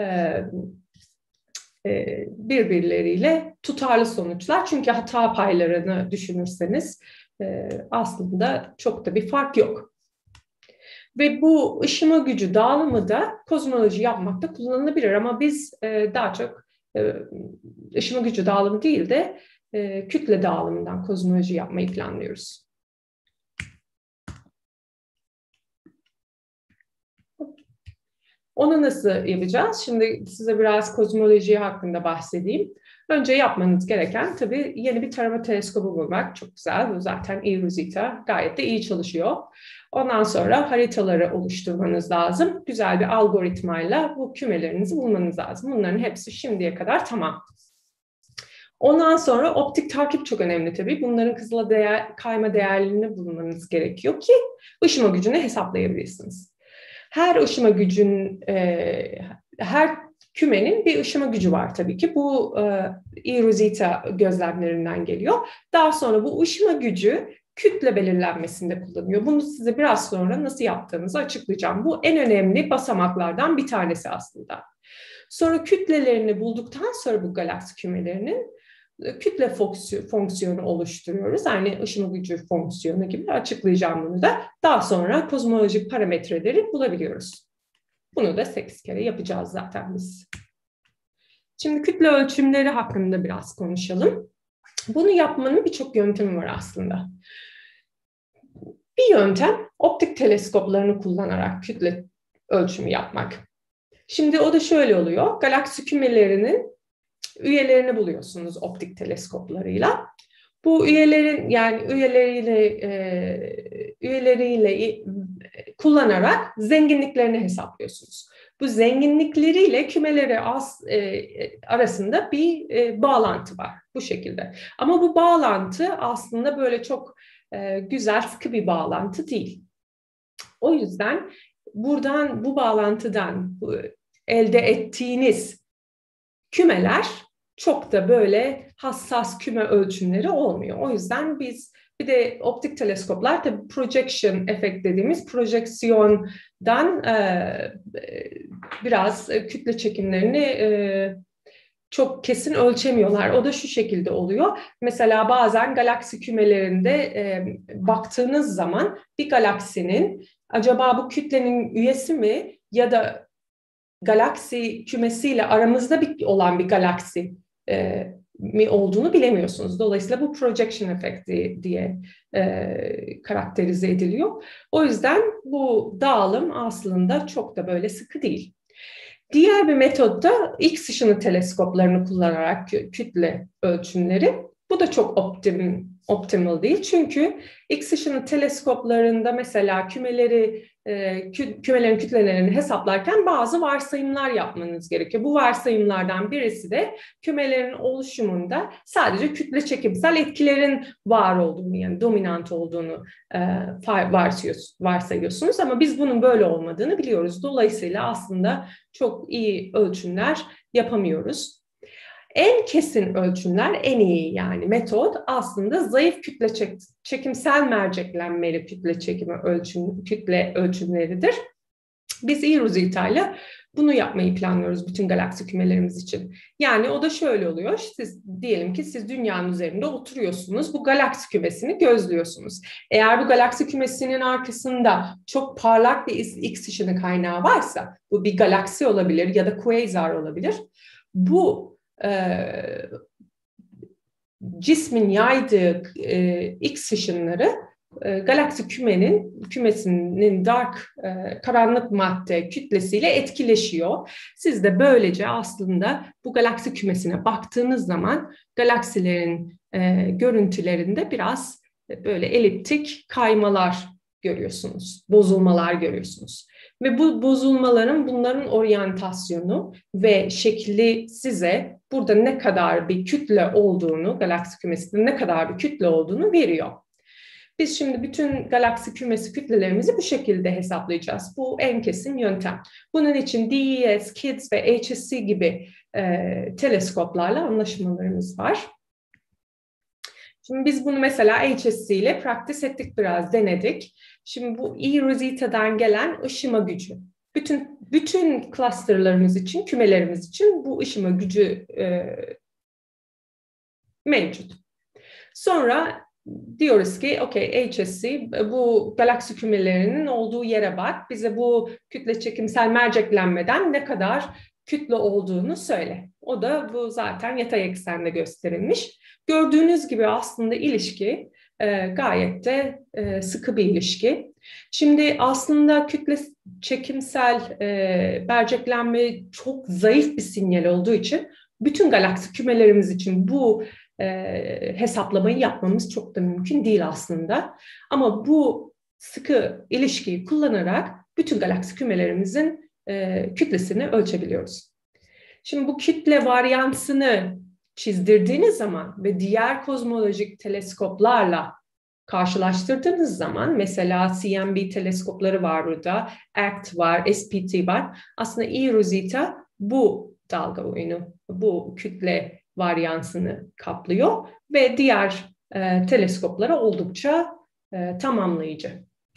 birbirleriyle tutarlı sonuçlar. Çünkü hata paylarını düşünürseniz aslında çok da bir fark yok. Ve bu ışıma gücü dağılımı da kozmoloji yapmakta kullanılabilir. Ama biz daha çok ışıma gücü dağılımı değil de kütle dağılımından kozmoloji yapmayı planlıyoruz. Onu nasıl yapacağız? Şimdi size biraz kozmoloji hakkında bahsedeyim. Önce yapmanız gereken tabii yeni bir tarama teleskobu bulmak. Çok güzel. Bu zaten eROSITA gayet de iyi çalışıyor. Ondan sonra haritaları oluşturmanız lazım. Güzel bir algoritmayla bu kümelerinizi bulmanız lazım. Bunların hepsi şimdiye kadar tamam. Ondan sonra optik takip çok önemli tabii. Bunların kayma değerlerini bulmanız gerekiyor ki ışıma gücünü hesaplayabilirsiniz. Her kümenin bir ışıma gücü var tabii ki. Bu eROSITA gözlemlerinden geliyor. Daha sonra bu ışıma gücü kütle belirlenmesinde kullanılıyor. Bunu size biraz sonra nasıl yaptığımızı açıklayacağım. Bu en önemli basamaklardan bir tanesi aslında. Sonra kütlelerini bulduktan sonra bu galaksi kümelerinin kütle fonksiyonu oluşturuyoruz. Yani ışıma gücü fonksiyonu gibi açıklayacağım bunu da. Daha sonra kozmolojik parametreleri bulabiliyoruz. Bunu da 8 kere yapacağız zaten biz. Şimdi kütle ölçümleri hakkında biraz konuşalım. Bunu yapmanın birçok yöntemi var aslında. Bir yöntem optik teleskoplarını kullanarak kütle ölçümü yapmak. Şimdi o da şöyle oluyor. Galaksi kümelerinin üyelerini buluyorsunuz optik teleskoplarıyla. Bu üyeleriyle kullanarak zenginliklerini hesaplıyorsunuz. Bu zenginlikleriyle kümeleri arasında bir bağlantı var bu şekilde. Ama bu bağlantı aslında böyle çok güzel, sıkı bir bağlantı değil. O yüzden bu bağlantıdan elde ettiğiniz kümeler çok da böyle hassas küme ölçümleri olmuyor. O yüzden biz bir de optik teleskoplar tabii projection efekt dediğimiz projeksiyondan biraz kütle çekimlerini çok kesin ölçemiyorlar. O da şu şekilde oluyor. Mesela bazen galaksi kümelerinde baktığınız zaman bir galaksinin acaba bu kütlenin üyesi mi ya da galaksi kümesiyle aramızda olan bir galaksi mi olduğunu bilemiyorsunuz. Dolayısıyla bu projection efekti diye karakterize ediliyor. O yüzden bu dağılım aslında çok da böyle sıkı değil. Diğer bir metot da X ışını teleskoplarını kullanarak kütle ölçümleri. Bu da çok optimal değil. Çünkü X ışını teleskoplarında mesela kümelerin kütlelerini hesaplarken bazı varsayımlar yapmanız gerekiyor. Bu varsayımlardan birisi de kümelerin oluşumunda sadece kütle çekimsel etkilerin var olduğunu, yani dominant olduğunu varsayıyorsunuz. Ama biz bunun böyle olmadığını biliyoruz. Dolayısıyla aslında çok iyi ölçümler yapamıyoruz. En kesin ölçümler, en iyi yani metot aslında zayıf kütle çekimsel merceklenmeli kütle ölçümleridir. Biz eROSITA ile bunu yapmayı planlıyoruz bütün galaksi kümelerimiz için. Yani o da şöyle oluyor. Diyelim ki siz dünyanın üzerinde oturuyorsunuz. Bu galaksi kümesini gözlüyorsunuz. Eğer bu galaksi kümesinin arkasında çok parlak bir X ışını kaynağı varsa, bu bir galaksi olabilir ya da quasar olabilir. Bu cismin yaydığı X ışınları galaksi kümesinin karanlık madde kütlesiyle etkileşiyor. Siz de böylece aslında bu galaksi kümesine baktığınız zaman galaksilerin görüntülerinde biraz böyle eliptik kaymalar görüyorsunuz, bozulmalar görüyorsunuz. Ve bu bozulmaların, bunların oryantasyonu ve şekli size burada ne kadar bir kütle olduğunu, galaksi kümesinde ne kadar bir kütle olduğunu veriyor. Biz şimdi bütün galaksi kümesi kütlelerimizi bu şekilde hesaplayacağız. Bu en kesin yöntem. Bunun için DES, KIDS ve HSC gibi teleskoplarla anlaşmalarımız var. Şimdi biz bunu mesela HSC ile practice ettik, biraz denedik. Şimdi bu eROSITA'dan gelen ışıma gücü. Bütün clusterlarımız için, kümelerimiz için bu ışıma gücü mevcut. Sonra diyoruz ki okey HSC bu galaksi kümelerinin olduğu yere bak. Bize bu kütle çekimsel merceklenmeden ne kadar kütle olduğunu söyle. O da bu zaten yatay eksende gösterilmiş. Gördüğünüz gibi aslında ilişki gayet de sıkı bir ilişki. Şimdi aslında kütle çekimsel merceklenme çok zayıf bir sinyal olduğu için bütün galaksi kümelerimiz için bu hesaplamayı yapmamız çok da mümkün değil aslında. Ama bu sıkı ilişkiyi kullanarak bütün galaksi kümelerimizin kütlesini ölçebiliyoruz. Şimdi bu kütle varyansını çizdirdiğiniz zaman ve diğer kozmolojik teleskoplarla karşılaştırdığınız zaman, mesela CMB teleskopları var burada, ACT var, SPT var. Aslında E-Rosetta bu dalga oyunu, bu kütle varyansını kaplıyor ve diğer teleskoplara oldukça tamamlayıcı.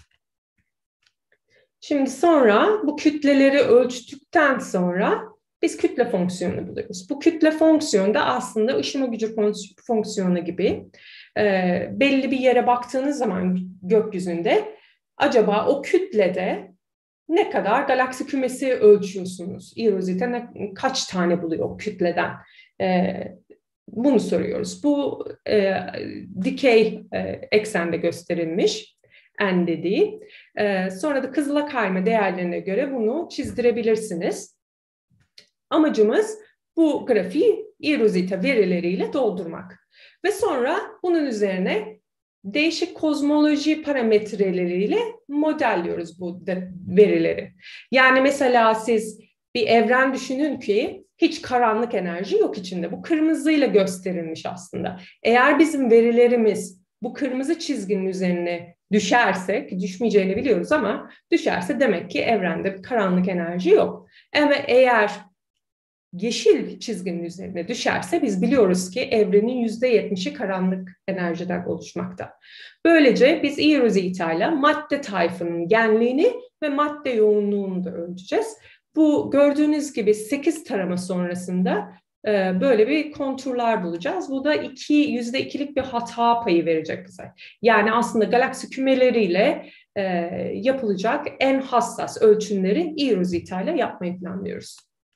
Şimdi sonra bu kütleleri ölçtükten sonra biz kütle fonksiyonunu buluyoruz. Bu kütle fonksiyonu da aslında ışıma gücü fonksiyonu gibi belli bir yere baktığınız zaman gökyüzünde acaba o kütlede ne kadar galaksi kümesi ölçüyorsunuz? E-Rosetta kaç tane buluyor kütleden? Bunu soruyoruz. Bu dikey eksende gösterilmiş n dediği. Sonra da kızıla kayma değerlerine göre bunu çizdirebilirsiniz. Amacımız bu grafiği E-Rosetta verileriyle doldurmak. Ve sonra bunun üzerine değişik kozmoloji parametreleriyle modelliyoruz bu verileri. Yani mesela siz bir evren düşünün ki hiç karanlık enerji yok içinde. Bu kırmızıyla gösterilmiş aslında. Eğer bizim verilerimiz bu kırmızı çizginin üzerine düşerse, düşmeyeceğini biliyoruz ama düşerse demek ki evrende bir karanlık enerji yok. Ama eğer yeşil çizginin üzerine düşerse biz biliyoruz ki evrenin %70'i karanlık enerjiden oluşmakta. Böylece biz E-Rosetta ile madde tayfının genliğini ve madde yoğunluğunu da ölçeceğiz. Bu gördüğünüz gibi 8 tarama sonrasında böyle bir konturlar bulacağız. Bu da %2'lik bir hata payı verecek bize. Yani aslında galaksi kümeleriyle yapılacak en hassas ölçümleri E-Rosetta ile yapmayı planlıyoruz.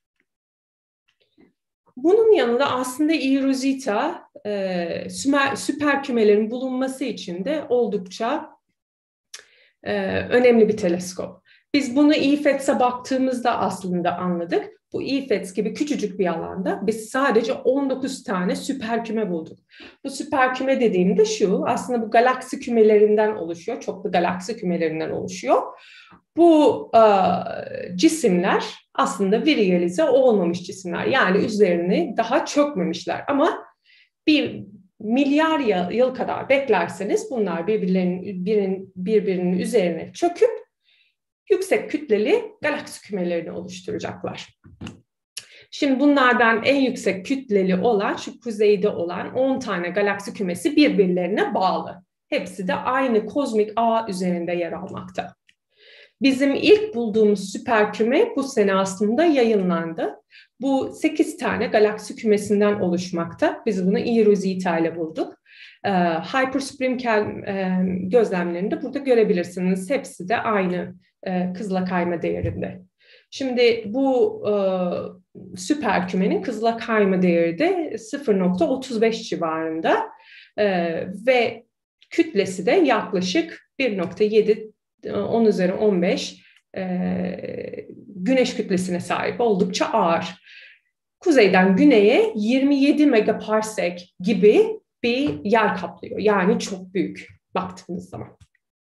Bunun yanında aslında E-Rosetta süper kümelerin bulunması için de oldukça önemli bir teleskop. Biz bunu EFETS'e baktığımızda aslında anladık. Bu EFETS gibi küçücük bir alanda biz sadece 19 tane süper küme bulduk. Bu süper küme dediğimde şu, aslında bu galaksi kümelerinden oluşuyor, çoklu galaksi kümelerinden oluşuyor. Bu cisimler aslında virialize olmamış cisimler. Yani üzerine daha çökmemişler ama bir milyar yıl kadar beklerseniz bunlar birbirinin üzerine çöküp yüksek kütleli galaksi kümelerini oluşturacaklar. Şimdi bunlardan en yüksek kütleli olan şu kuzeyde olan 10 tane galaksi kümesi birbirlerine bağlı. Hepsi de aynı kozmik ağ üzerinde yer almakta. Bizim ilk bulduğumuz süper küme bu sene aslında yayınlandı. Bu 8 tane galaksi kümesinden oluşmakta. Biz bunu E-Rosetta ile bulduk. Hyperspring gözlemlerinde burada görebilirsiniz. Hepsi de aynı kızıla kayma değerinde. Şimdi bu süper kümenin kızıla kayma değeri de 0.35 civarında ve kütlesi de yaklaşık 1.7 10 üzeri 15 güneş kütlesine sahip, oldukça ağır. Kuzeyden güneye 27 megaparsek gibi bir yer kaplıyor. Yani çok büyük baktığınız zaman.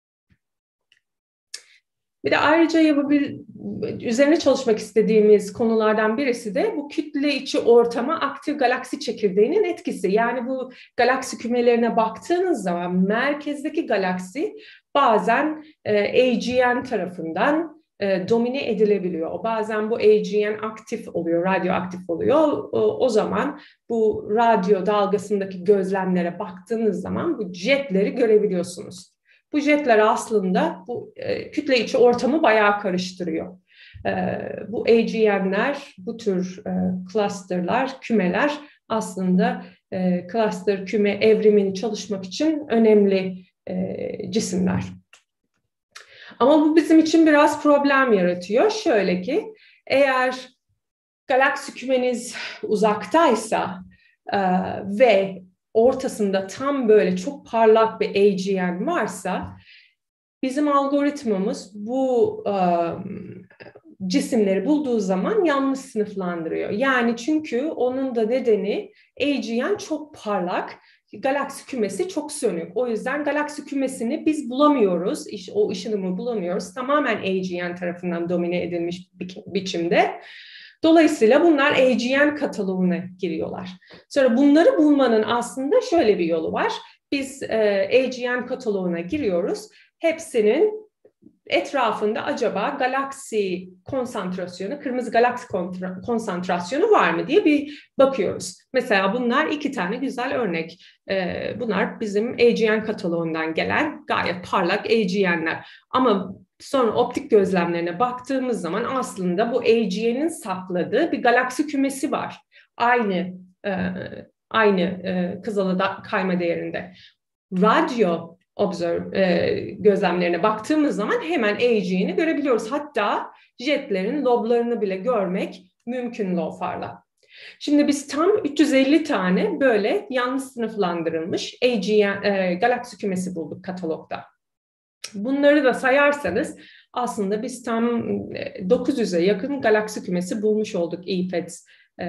Bir de ayrıca üzerine çalışmak istediğimiz konulardan birisi de bu kütle içi ortama aktif galaksi çekirdeğinin etkisi. Yani bu galaksi kümelerine baktığınız zaman merkezdeki galaksi bazen AGN tarafından domine edilebiliyor. Bazen bu AGN aktif oluyor, radyoaktif oluyor. O zaman bu radyo dalgasındaki gözlemlere baktığınız zaman bu jetleri görebiliyorsunuz. Bu jetler aslında bu kütle içi ortamı bayağı karıştırıyor. Bu AGN'ler, bu tür clusterlar, kümeler aslında cluster küme evrimini çalışmak için önemli cisimler. Ama bu bizim için biraz problem yaratıyor. Şöyle ki, eğer galaksi kümeniz uzaktaysa ve ortasında tam böyle çok parlak bir AGN varsa, bizim algoritmamız bu cisimleri bulduğu zaman yanlış sınıflandırıyor. Yani çünkü onun da nedeni AGN çok parlak, galaksi kümesi çok sönük. O yüzden galaksi kümesini biz bulamıyoruz, o ışınımı bulamıyoruz. Tamamen AGN tarafından domine edilmiş biçimde. Dolayısıyla bunlar AGN kataloğuna giriyorlar. Sonra bunları bulmanın aslında şöyle bir yolu var. Biz AGN kataloğuna giriyoruz. Hepsinin etrafında acaba galaksi konsantrasyonu, kırmızı galaksi konsantrasyonu var mı diye bir bakıyoruz. Mesela bunlar 2 tane güzel örnek. Bunlar bizim AGN kataloğundan gelen gayet parlak AGN'ler. Ama sonra optik gözlemlerine baktığımız zaman aslında bu AGN'in sakladığı bir galaksi kümesi var. Aynı kızılı kayma değerinde. Radyo gözlemlerine baktığımız zaman hemen AGN'i görebiliyoruz. Hatta jetlerin loblarını bile görmek mümkün LOFAR'la. Şimdi biz tam 350 tane böyle yanlış sınıflandırılmış galaksi kümesi bulduk katalogda. Bunları da sayarsanız aslında biz tam 900'e yakın galaksi kümesi bulmuş olduk EFEDS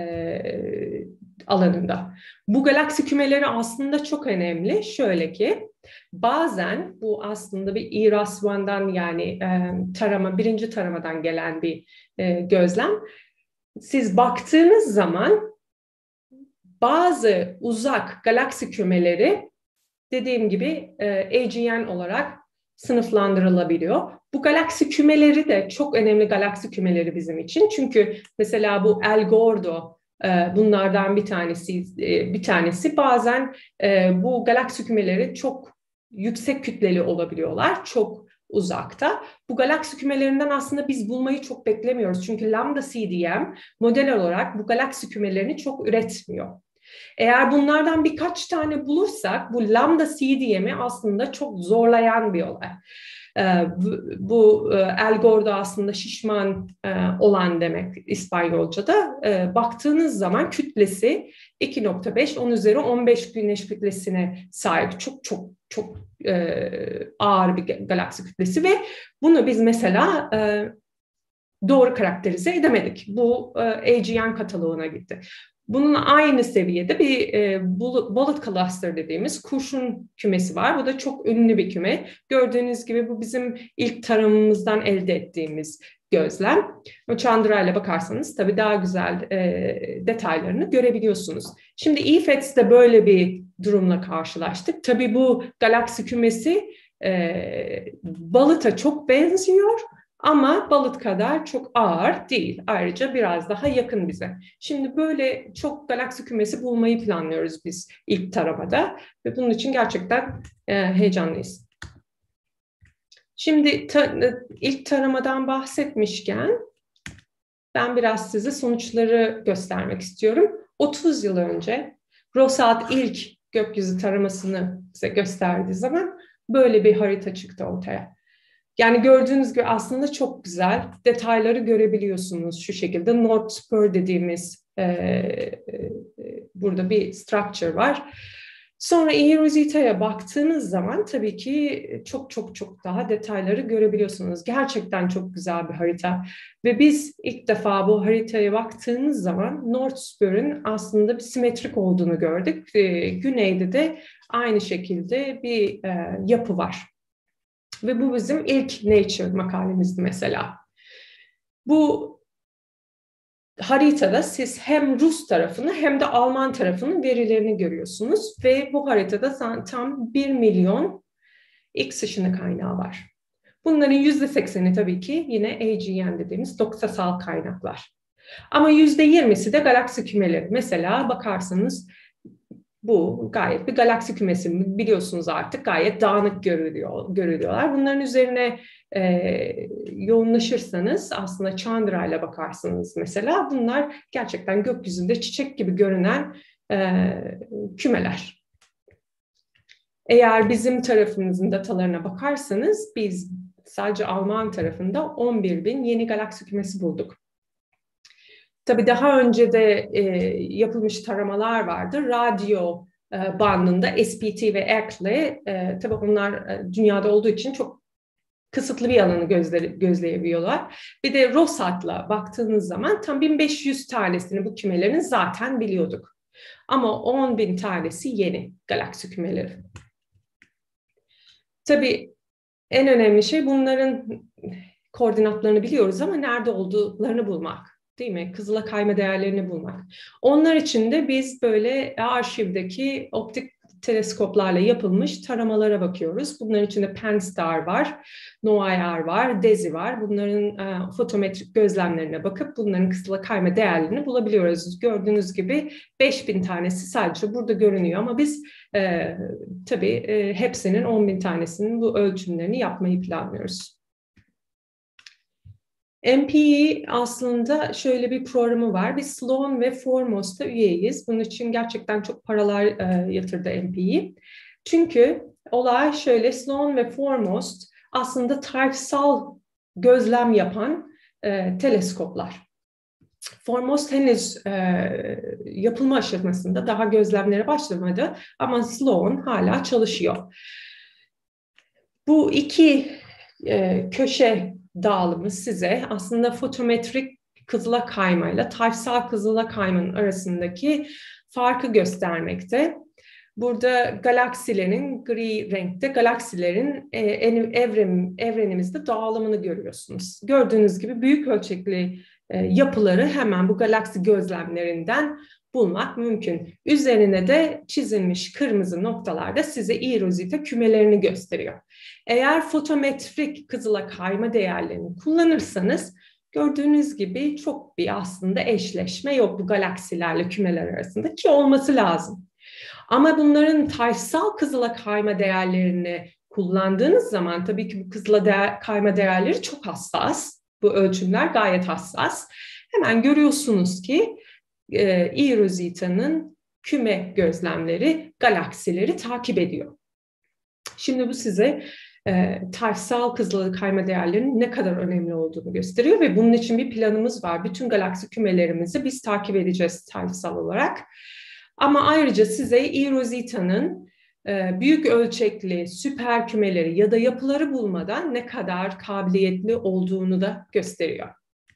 alanında. Bu galaksi kümeleri aslında çok önemli. Şöyle ki, bazen bu aslında bir ERAS-1'dan yani birinci taramadan gelen bir gözlem. Siz baktığınız zaman bazı uzak galaksi kümeleri dediğim gibi AGN olarak sınıflandırılabiliyor. Bu galaksi kümeleri de çok önemli galaksi kümeleri bizim için. Çünkü mesela bu El Gordo bunlardan bir tanesi bazen bu galaksi kümeleri çok yüksek kütleli olabiliyorlar, çok uzakta. Bu galaksi kümelerinden aslında biz bulmayı çok beklemiyoruz. Çünkü lambda CDM model olarak bu galaksi kümelerini çok üretmiyor. Eğer bunlardan birkaç tane bulursak bu lambda CDM'i aslında çok zorlayan bir olay. Bu El Gordo aslında şişman olan demek İspanyolca'da. Baktığınız zaman kütlesi 2.5 10 üzeri 15 güneş kütlesine sahip. Çok ağır bir galaksi kütlesi ve bunu biz mesela doğru karakterize edemedik. Bu AGN kataloğuna gitti. Bunun aynı seviyede bir bullet cluster dediğimiz kurşun kümesi var. Bu da çok ünlü bir küme. Gördüğünüz gibi bu bizim ilk taramımızdan elde ettiğimiz gözlem. Chandra ile bakarsanız tabii daha güzel detaylarını görebiliyorsunuz. Şimdi EFEDS'te böyle bir durumla karşılaştık. Tabii bu galaksi kümesi Bullet'a çok benziyor. Ama balık kadar çok ağır değil. Ayrıca biraz daha yakın bize. Şimdi böyle çok galaksi kümesi bulmayı planlıyoruz biz ilk taramada. Ve bunun için gerçekten heyecanlıyız. Şimdi ilk taramadan bahsetmişken ben biraz size sonuçları göstermek istiyorum. 30 yıl önce Rosat ilk gökyüzü taramasını size gösterdiği zaman böyle bir harita çıktı ortaya. Yani gördüğünüz gibi aslında çok güzel. Detayları görebiliyorsunuz şu şekilde. North Spur dediğimiz burada bir structure var. Sonra Eorosita'ya baktığınız zaman tabii ki çok daha detayları görebiliyorsunuz. Gerçekten çok güzel bir harita. Ve biz ilk defa bu haritaya baktığımız zaman North Spur'un aslında bir simetrik olduğunu gördük. Güneyde de aynı şekilde bir yapı var. Ve bu bizim ilk Nature makalemizdi mesela. Bu haritada siz hem Rus tarafını hem de Alman tarafının verilerini görüyorsunuz. Ve bu haritada tam 1 milyon X ışını kaynağı var. Bunların %80'i tabii ki yine AGN dediğimiz noktasal kaynaklar. Ama %20'si de galaksi kümeleri. Mesela bakarsanız bu gayet bir galaksi kümesi, biliyorsunuz artık gayet dağınık görülüyorlar. Bunların üzerine yoğunlaşırsanız aslında Chandra ile bakarsanız mesela bunlar gerçekten gökyüzünde çiçek gibi görünen kümeler. Eğer bizim tarafımızın datalarına bakarsanız biz sadece Alman tarafında 11.000 yeni galaksi kümesi bulduk. Tabii daha önce de yapılmış taramalar vardı. Radyo bandında SPT ve ECLE, tabii onlar dünyada olduğu için çok kısıtlı bir alanı gözleyebiliyorlar. Bir de Rosat'la baktığınız zaman tam 1500 tanesini bu kümelerin zaten biliyorduk. Ama 10.000 tanesi yeni galaksi kümeleri. Tabii en önemli şey bunların koordinatlarını biliyoruz ama nerede olduklarını bulmak, değil mi? Kızıla kayma değerlerini bulmak. Onlar için de biz böyle arşivdeki optik teleskoplarla yapılmış taramalara bakıyoruz. Bunların içinde Pan-STARRS var, NOIR var, DESI var. Bunların fotometrik gözlemlerine bakıp bunların kızıla kayma değerlerini bulabiliyoruz. Gördüğünüz gibi 5.000 tanesi sadece burada görünüyor ama biz tabii hepsinin 10.000 tanesinin bu ölçümlerini yapmayı planlıyoruz. MPE aslında şöyle bir programı var. Biz Sloan ve Formos'ta üyeyiz. Bunun için gerçekten çok paralar yatırdı MPE. Çünkü olay şöyle, Sloan ve Formos aslında tarihsel gözlem yapan teleskoplar. Formos henüz yapılma aşamasında, daha gözlemlere başlamadı ama Sloan hala çalışıyor. Bu iki köşe dağılımı size aslında fotometrik kızıla kaymayla tarihsel kızıla kaymanın arasındaki farkı göstermekte. Burada galaksilerin gri renkte galaksilerin evrenimizde dağılımını görüyorsunuz. Gördüğünüz gibi büyük ölçekli yapıları hemen bu galaksi gözlemlerinden bulmak mümkün. Üzerine de çizilmiş kırmızı noktalarda size E-Rosetta kümelerini gösteriyor. Eğer fotometrik kızıla kayma değerlerini kullanırsanız gördüğünüz gibi çok bir aslında eşleşme yok bu galaksilerle kümeler arasında ki olması lazım. Ama bunların tarihsel kızıla kayma değerlerini kullandığınız zaman tabii ki bu kızıla kayma değerleri çok hassas. Bu ölçümler gayet hassas. Hemen görüyorsunuz ki E-Rosetta'nın küme gözlemleri galaksileri takip ediyor. Şimdi bu size tarihsel kızıla kayma değerlerinin ne kadar önemli olduğunu gösteriyor ve bunun için bir planımız var. Bütün galaksi kümelerimizi biz takip edeceğiz tarihsel olarak. Ama ayrıca size E-Rosetta'nın büyük ölçekli süper kümeleri ya da yapıları bulmadan ne kadar kabiliyetli olduğunu da gösteriyor.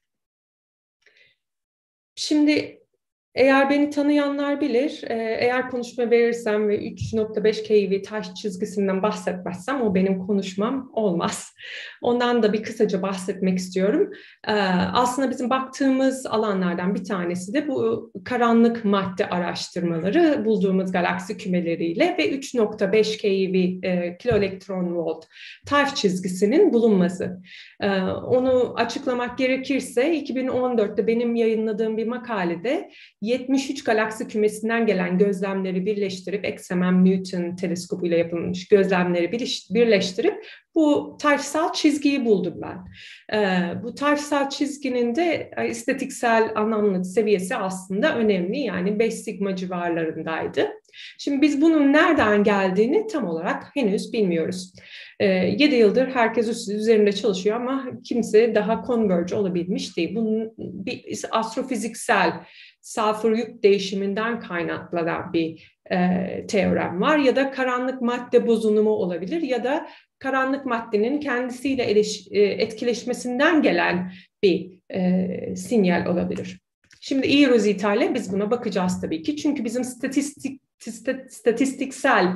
Şimdi eğer beni tanıyanlar bilir, eğer konuşma verirsem ve 3.5 keV taş çizgisinden bahsetmezsem o benim konuşmam olmaz. Ondan da bir kısaca bahsetmek istiyorum. Aslında bizim baktığımız alanlardan bir tanesi de bu karanlık madde araştırmaları bulduğumuz galaksi kümeleriyle ve 3.5 keV kiloelektron volt taş çizgisinin bulunması. Onu açıklamak gerekirse 2014'te benim yayınladığım bir makalede 73 galaksi kümesinden gelen gözlemleri birleştirip XMM Newton teleskopuyla yapılmış gözlemleri birleştirip bu tarihsel çizgiyi buldum ben. Bu tarihsel çizginin de istatistiksel anlamlı seviyesi aslında önemli. Yani 5 sigma civarlarındaydı. Şimdi biz bunun nereden geldiğini tam olarak henüz bilmiyoruz. 7 yıldır herkes üzerinde çalışıyor ama kimse daha converge olabilmiş değil. Bunun bir astrofiziksel salfur yük değişiminden kaynaklanan bir teorem var ya da karanlık madde bozunumu olabilir ya da karanlık maddenin kendisiyle etkileşmesinden gelen bir sinyal olabilir. Şimdi E-Rosetta ile biz buna bakacağız tabii ki çünkü bizim istatistiksel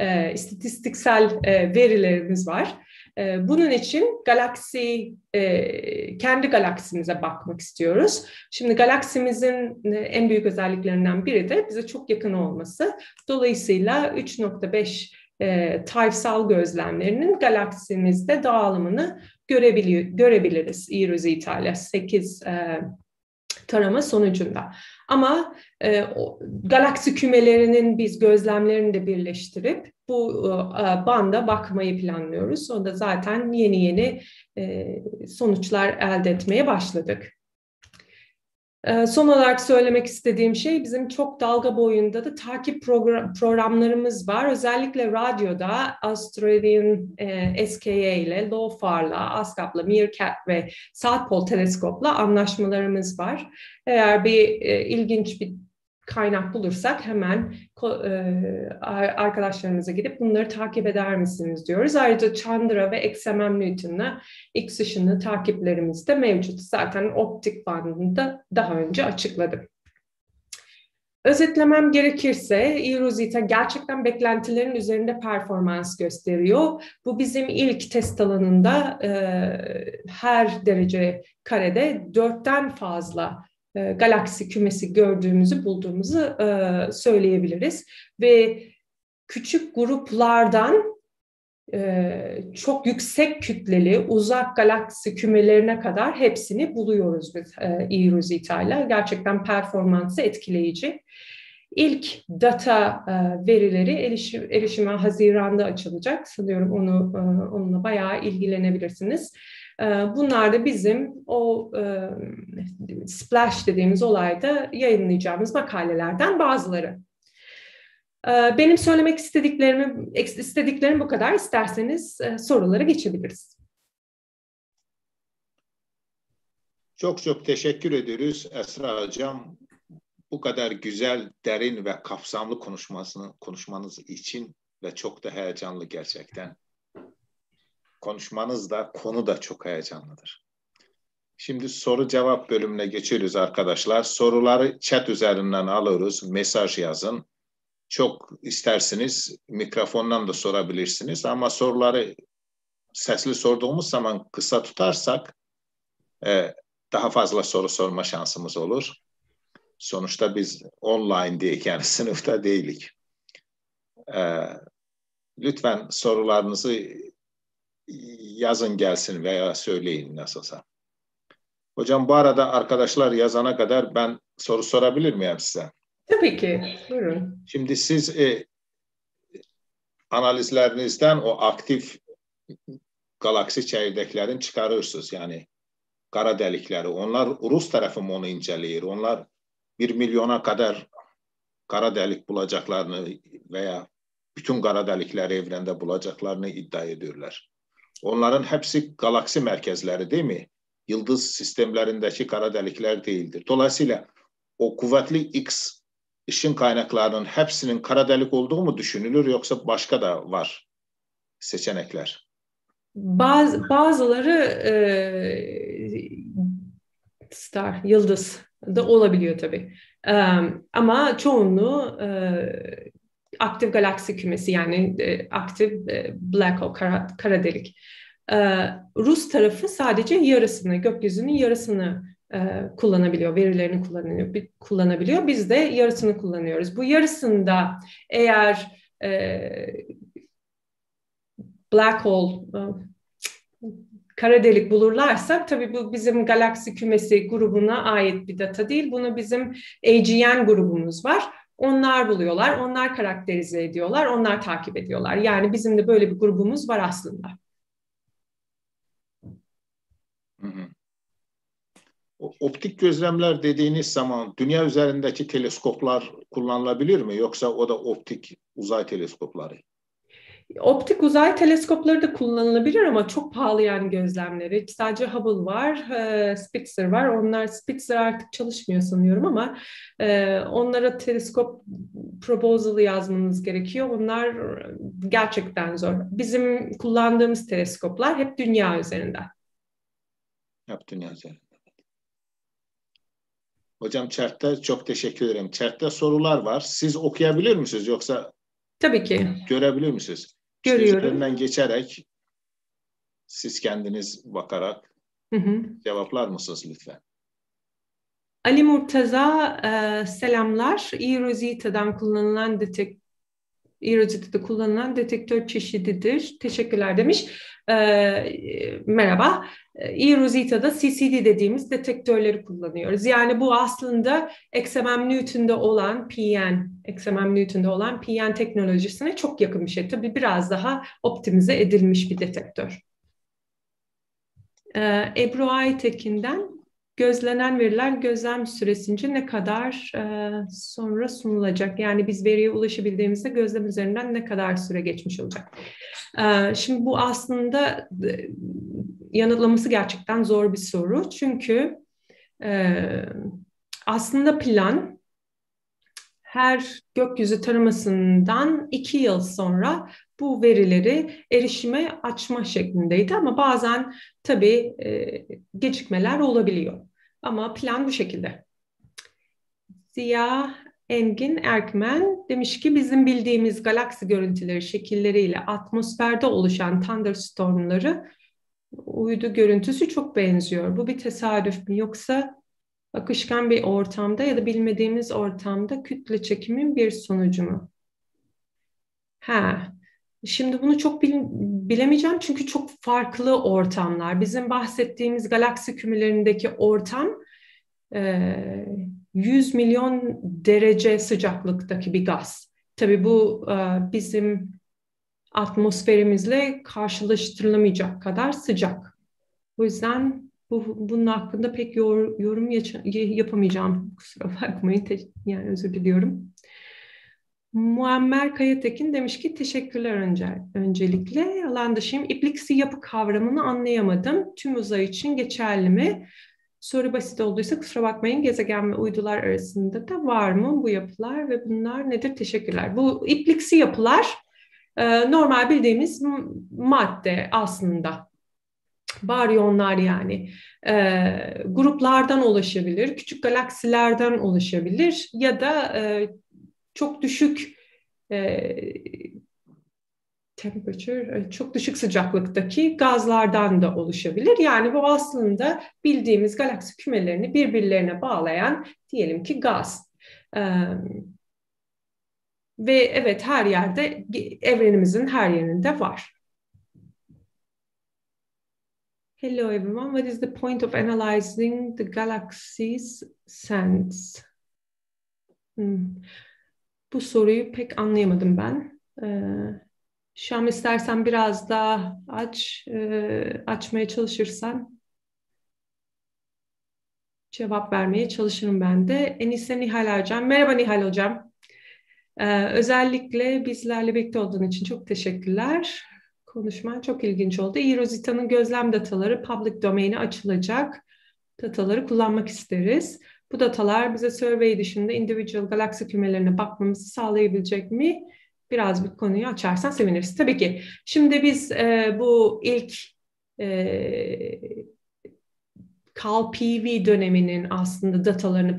verilerimiz var. Bunun için kendi galaksimize bakmak istiyoruz. Şimdi galaksimizin en büyük özelliklerinden biri de bize çok yakın olması. Dolayısıyla 3.5 tarihsel gözlemlerinin galaksimizde dağılımını görebiliriz E-Rosetta ile 8 tarama sonucunda. Ama galaksi kümelerinin biz gözlemlerini de birleştirip bu banda bakmayı planlıyoruz. Onda zaten yeni sonuçlar elde etmeye başladık. Son olarak söylemek istediğim şey bizim çok dalga boyunda da takip programlarımız var. Özellikle radyoda Australian SKA ile, LOFAR'la, ASCAP'la, Meerkat ve South Pole Teleskop'la anlaşmalarımız var. Eğer bir ilginç bir kaynak bulursak hemen arkadaşlarımıza gidip bunları takip eder misiniz diyoruz. Ayrıca Chandra ve XMM Newton'la X ışını takiplerimiz de mevcut. Zaten optik bandında daha önce açıkladım. Özetlemem gerekirse eROSITA gerçekten beklentilerin üzerinde performans gösteriyor. Bu bizim ilk test alanında her derece karede 4'ten fazla galaksi kümesi bulduğumuzu söyleyebiliriz. Ve küçük gruplardan çok yüksek kütleli uzak galaksi kümelerine kadar hepsini buluyoruz biz eROSITA ile. Gerçekten performansı etkileyici. İlk data verileri erişime Haziran'da açılacak. Sanıyorum onunla bayağı ilgilenebilirsiniz. Bunlar da bizim o splash dediğimiz olayda yayınlayacağımız makalelerden bazıları. Benim söylemek istediklerim bu kadar. İsterseniz sorulara geçebiliriz. Çok çok teşekkür ediyoruz Esra Hocam. Bu kadar güzel, derin ve kapsamlı konuşmanız için ve çok da heyecanlı gerçekten. Konuşmanız da, konu da çok heyecanlıdır. Şimdi soru cevap bölümüne geçiyoruz arkadaşlar. Soruları chat üzerinden alıyoruz. Mesaj yazın. Çok isterseniz mikrofondan da sorabilirsiniz. Ama soruları sesli sorduğumuz zaman kısa tutarsak daha fazla soru sorma şansımız olur. Sonuçta biz online değil, yani sınıfta değilik. Lütfen sorularınızı yazın gelsin veya söyleyin nasılsa. Hocam bu arada arkadaşlar yazana kadar ben soru sorabilir miyim size? Tabii ki. Buyurun. Şimdi siz analizlerinizden o aktif galaksi çekirdeklerini çıkarırsınız. Yani kara delikleri. Onlar Rus tarafı mı onu inceleyir? Onlar 1 milyona kadar kara delik bulacaklarını veya bütün kara delikleri evrende bulacaklarını iddia ediyorlar. Onların hepsi galaksi merkezleri değil mi? Yıldız sistemlerindeki kara delikler değildir. Dolayısıyla o kuvvetli X ışın kaynaklarının hepsinin kara delik olduğu mu düşünülür, yoksa başka da var seçenekler? Bazıları yıldız da olabiliyor tabii. Ama çoğunluğu aktif galaksi kümesi, yani aktif black hole, kara delik. Rus tarafı sadece yarısını, gökyüzünün yarısını kullanabiliyor, verilerini kullanabiliyor. Biz de yarısını kullanıyoruz. Bu yarısında eğer black hole, kara delik bulurlarsa, tabii bu bizim galaksi kümesi grubuna ait bir data değil. Bunu bizim AGN grubumuz var. Onlar buluyorlar, onlar karakterize ediyorlar, onlar takip ediyorlar. Yani bizim de böyle bir grubumuz var aslında. Optik gözlemler dediğiniz zaman dünya üzerindeki teleskoplar kullanılabilir mi? Yoksa o da optik uzay teleskopları? Optik uzay teleskopları da kullanılabilir ama çok pahalı yani gözlemleri. Sadece Hubble var, Spitzer var. Spitzer artık çalışmıyor sanıyorum ama onlara teleskop proposal'ı yazmanız gerekiyor. Onlar gerçekten zor. Bizim kullandığımız teleskoplar hep dünya üzerinde. Hep dünya üzerinde. Hocam chat'te çok teşekkür ederim. Chat'te sorular var. Siz okuyabilir misiniz, yoksa tabii ki görebilir misiniz? görüyorum. İşte üzerinden geçerek siz kendiniz bakarak cevaplar mısınız lütfen? Ali Murtaza selamlar. eROSITA'da kullanılan detektör çeşididir. Teşekkürler demiş. Merhaba. eROSITA'da CCD dediğimiz detektörleri kullanıyoruz. Yani bu aslında XMM Newton'da olan PN teknolojisine çok yakın bir şey. Tabii biraz daha optimize edilmiş bir detektör. Ebru Aytekin'den gözlenen veriler gözlem süresince ne kadar sonra sunulacak? Yani biz veriye ulaşabildiğimizde gözlem üzerinden ne kadar süre geçmiş olacak? Şimdi bu aslında yanıtlaması gerçekten zor bir soru. Çünkü aslında plan her gökyüzü taramasından 2 yıl sonra bu verileri erişime açma şeklindeydi. Ama bazen tabii gecikmeler olabiliyor. Ama plan bu şekilde. Ziya Engin Erkmen demiş ki bizim bildiğimiz galaksi görüntüleri şekilleriyle atmosferde oluşan thunderstormları uydu görüntüsü çok benziyor. Bu bir tesadüf mü yoksa akışkan bir ortamda ya da bilmediğimiz ortamda kütle çekimin bir sonucu mu? Şimdi bunu çok bilemeyeceğim çünkü çok farklı ortamlar. Bizim bahsettiğimiz galaksi kümelerindeki ortam 100 milyon derece sıcaklıktaki bir gaz. Tabii bu bizim atmosferimizle karşılaştırılamayacak kadar sıcak. O yüzden bunun hakkında pek yorum yapamayacağım. Kusura bakmayın. Yani özür diliyorum. Muammer Kayatekin demiş ki teşekkürler öncelikle. Alan dışıyım. İpliksi yapı kavramını anlayamadım. Tüm uzay için geçerli mi? Soru basit olduysa kusura bakmayın. Gezegen ve uydular arasında da var mı bu yapılar ve bunlar nedir? Teşekkürler. Bu ipliksi yapılar normal bildiğimiz madde aslında. Baryonlar yani gruplardan oluşabilir, küçük galaksilerden oluşabilir ya da çok düşük çok düşük sıcaklıktaki gazlardan da oluşabilir. Yani bu aslında bildiğimiz galaksi kümelerini birbirlerine bağlayan diyelim ki gaz. Ve evet her yerde, evrenimizin her yerinde var. Hello everyone, what is the point of analyzing the galaxy's sense? Bu soruyu pek anlayamadım ben. Şam istersen biraz daha açmaya çalışırsan cevap vermeye çalışırım ben de. Enise Nihal Hocam. Merhaba Nihal Hocam. Özellikle bizlerle birlikte olduğun için çok teşekkürler. Konuşman çok ilginç oldu. eROSITA'nın gözlem dataları public domain'e açılacak. Dataları kullanmak isteriz. Bu datalar bize survey dışında individual galaksi kümelerine bakmamızı sağlayabilecek mi? Biraz bir konuyu açarsan seviniriz. Tabii ki. Şimdi biz bu ilk CAL-PV döneminin aslında datalarını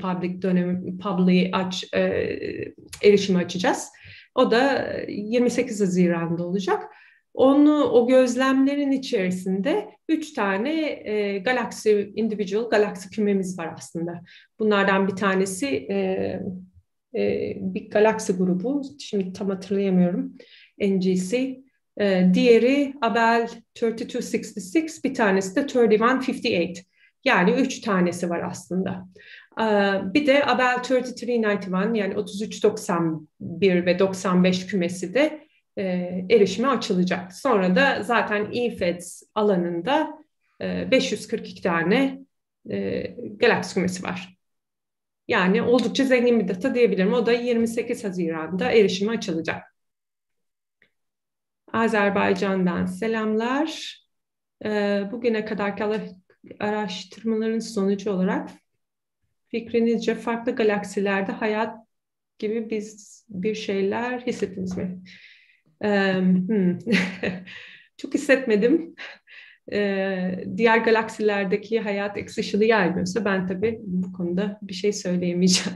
erişime açacağız. O da 28 Haziran'da olacak. O gözlemlerin içerisinde 3 tane individual galaksi kümemiz var aslında. Bunlardan bir tanesi bir galaksi grubu, şimdi tam hatırlayamıyorum, NGC. Diğeri Abell 3266, bir tanesi de 3158. Yani 3 tanesi var aslında. Bir de Abell 3391 yani 3391 ve 95 kümesi de erişime açılacak. Sonra da zaten EFEDS alanında 542 tane galaksi kümesi var. Yani oldukça zengin bir data diyebilirim. O da 28 Haziran'da erişime açılacak. Azerbaycan'dan selamlar. Bugüne kadarki araştırmaların sonucu olarak fikrinizce farklı galaksilerde hayat gibi bir şeyler hissettiniz mi? Çok hissetmedim. Diğer galaksilerdeki hayat ışığı yaymıyorsa ben tabii bu konuda bir şey söyleyemeyeceğim.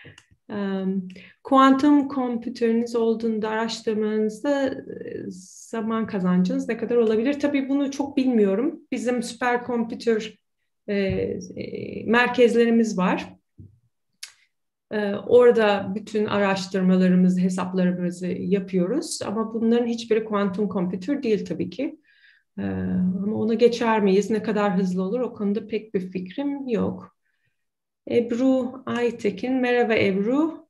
Kuantum kompütörünüz olduğunda araştırmanızda zaman kazancınız ne kadar olabilir? Tabii bunu çok bilmiyorum. Bizim süperkompütör merkezlerimiz var. Orada bütün araştırmalarımızı, hesaplarımızı yapıyoruz. Ama bunların hiçbiri kuantum kompütör değil tabii ki. Ama onu geçer miyiz? Ne kadar hızlı olur? O konuda pek bir fikrim yok. Ebru Aytekin, merhaba Ebru.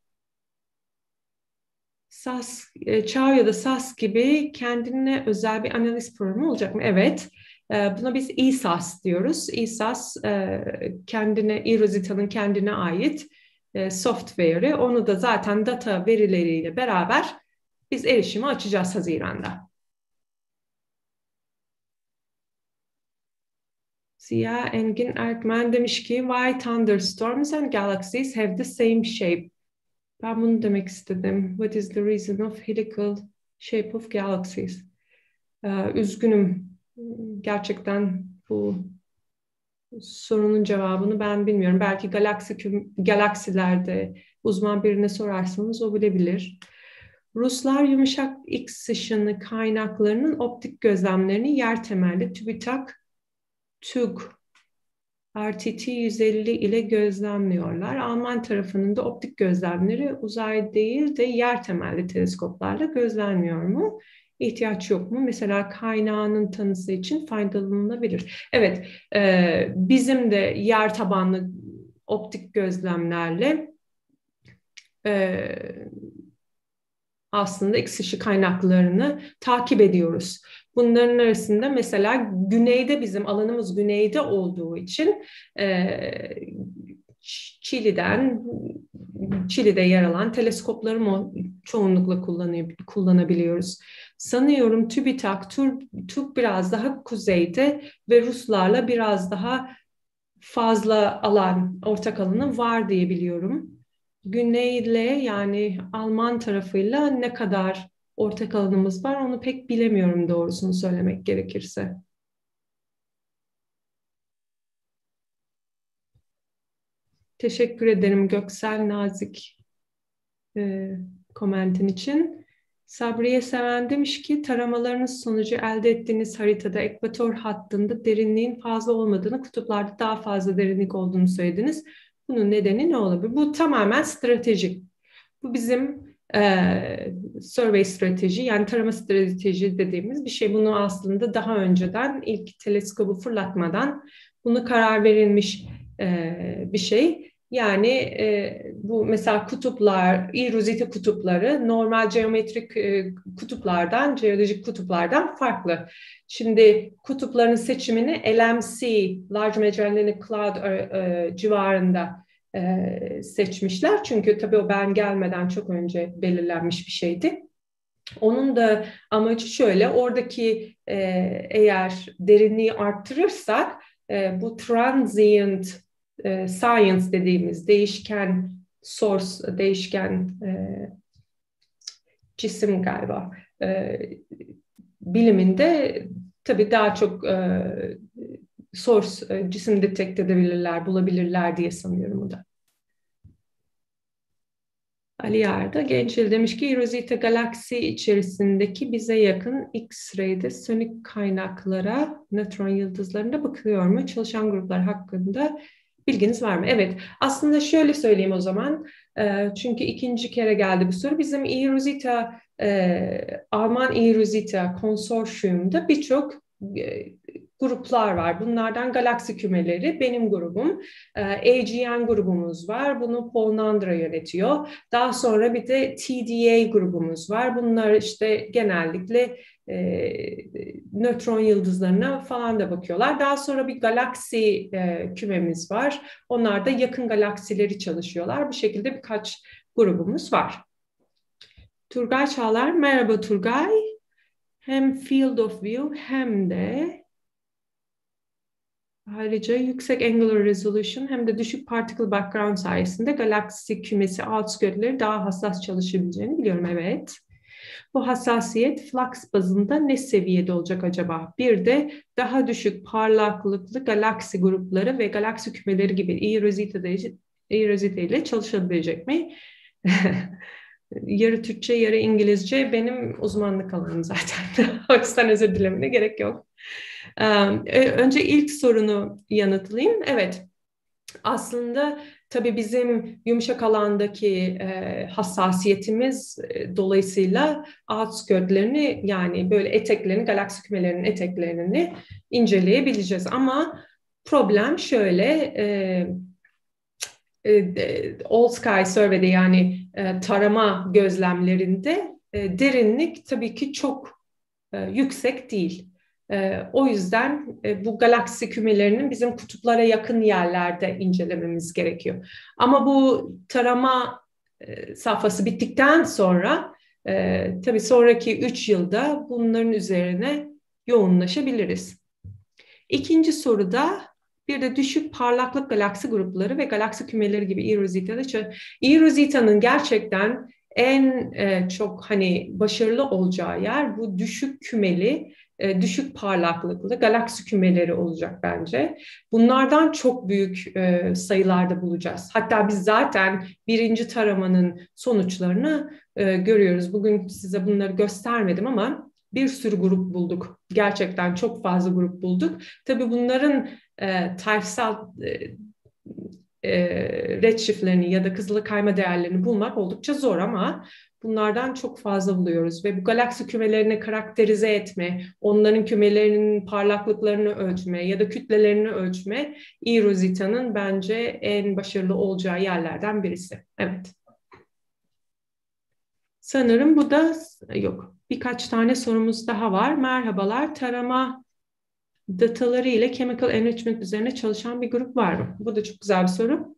SAS, Çağ ya da SAS gibi kendine özel bir analiz programı olacak mı? Evet. Buna biz ESAS diyoruz. ESAS eRosita'nın kendine ait software'ı. Onu da zaten data verileriyle beraber biz erişimi açacağız Haziran'da. Ziya Engin Erkmen demiş ki why thunderstorms and galaxies have the same shape? Ben bunu demek istedim. What is the reason of helical shape of galaxies? Üzgünüm. Gerçekten bu sorunun cevabını ben bilmiyorum. Belki galaksilerde uzman birine sorarsanız o bilebilir. Ruslar yumuşak X ışını kaynaklarının optik gözlemlerini yer temelli TÜBİTAK TÜG RTT-150 ile gözlemliyorlar. Alman tarafının da optik gözlemleri uzay değil de yer temelli teleskoplarla gözlenmiyor mu? İhtiyaç yok mu? Mesela kaynağının tanısı için faydalanılabilir. Evet, bizim de yer tabanlı optik gözlemlerle aslında X ışığı kaynaklarını takip ediyoruz. Bunların arasında mesela güneyde bizim alanımız güneyde olduğu için Çili'de yer alan teleskopları çoğunlukla kullanabiliyoruz. Sanıyorum TÜBİTAK, TÜG biraz daha kuzeyde ve Ruslarla biraz daha fazla ortak alanı var diye biliyorum. Güneyle yani Alman tarafıyla ne kadar ortak alanımız var onu pek bilemiyorum doğrusunu söylemek gerekirse. Teşekkür ederim Göksel nazik komentin için. Sabriye Seven demiş ki taramalarınız sonucu elde ettiğiniz haritada ekvator hattında derinliğin fazla olmadığını, kutuplarda daha fazla derinlik olduğunu söylediniz. Bunun nedeni ne olabilir? Bu tamamen stratejik. Bu bizim survey strateji yani tarama strateji dediğimiz bir şey. Bunu aslında daha önceden ilk teleskobu fırlatmadan bunu karar verilmiş bir şey. Yani bu mesela kutuplar, eRosita kutupları normal geometrik kutuplardan, jeolojik kutuplardan farklı. Şimdi kutupların seçimini LMC, Large Magellanic Cloud civarında seçmişler. Çünkü tabii o ben gelmeden çok önce belirlenmiş bir şeydi. Onun da amacı şöyle, oradaki eğer derinliği arttırırsak bu transient science dediğimiz değişken source, değişken cisim galiba biliminde tabii daha çok source cisim detect edebilirler, bulabilirler diye sanıyorum o da. Ali Yarda Gençel demiş ki eRosita galaksi içerisindeki bize yakın X-ray'de sönük kaynaklara, nötron yıldızlarına bakılıyor mu? Çalışan gruplar hakkında bilginiz var mı? Evet, aslında şöyle söyleyeyim o zaman. Çünkü ikinci kere geldi bu soru. Bizim eRosita, Alman eRosita konsorsiyumunda birçok gruplar var. Bunlardan galaksi kümeleri, benim grubum. AGN grubumuz var. Bunu Paul Nandra yönetiyor. Daha sonra bir de TDA grubumuz var. Bunlar işte genellikle nötron yıldızlarına falan da bakıyorlar. Daha sonra bir galaksi kümemiz var. Onlar da yakın galaksileri çalışıyorlar. Bu şekilde birkaç grubumuz var. Turgay Çağlar, merhaba Turgay. Hem field of view hem de ayrıca yüksek angular resolution hem de düşük particle background sayesinde galaksi kümesi outskirtleri daha hassas çalışabileceğini biliyorum, evet. Bu hassasiyet flux bazında ne seviyede olacak acaba? Bir de daha düşük parlaklıklı galaksi grupları ve galaksi kümeleri gibi eRosita ile çalışabilecek mi? Yarı Türkçe, yarı İngilizce benim uzmanlık alanım zaten. O yüzden özür dilemene gerek yok. Önce ilk sorunu yanıtlayayım. Evet, aslında tabii bizim yumuşak alandaki hassasiyetimiz dolayısıyla outskirtlerini yani böyle eteklerini, galaksi kümelerinin eteklerini inceleyebileceğiz. Ama problem şöyle, All Sky Survey'de yani tarama gözlemlerinde derinlik tabii ki çok yüksek değil. O yüzden bu galaksi kümelerinin bizim kutuplara yakın yerlerde incelememiz gerekiyor. Ama bu tarama safhası bittikten sonra tabii sonraki 3 yılda bunların üzerine yoğunlaşabiliriz. İkinci soruda bir de düşük parlaklık galaksi grupları ve galaksi kümeleri gibi E-Rosita'da. E-Rosita'nın gerçekten en çok hani başarılı olacağı yer bu düşük kümeli, düşük parlaklıklı galaksi kümeleri olacak bence. Bunlardan çok büyük sayılarda bulacağız. Hatta biz zaten birinci taramanın sonuçlarını görüyoruz. Bugün size bunları göstermedim ama bir sürü grup bulduk. Gerçekten çok fazla grup bulduk. Tabii bunların tarihsel redshiftlerini ya da kızılı kayma değerlerini bulmak oldukça zor ama bunlardan çok fazla buluyoruz ve bu galaksi kümelerini karakterize etme, onların kümelerinin parlaklıklarını ölçme ya da kütlelerini ölçme E-Rosita'nın bence en başarılı olacağı yerlerden birisi. Evet. Sanırım bu da yok. Birkaç tane sorumuz daha var. Merhabalar, tarama dataları ile chemical enrichment üzerine çalışan bir grup var mı? Bu da çok güzel bir soru.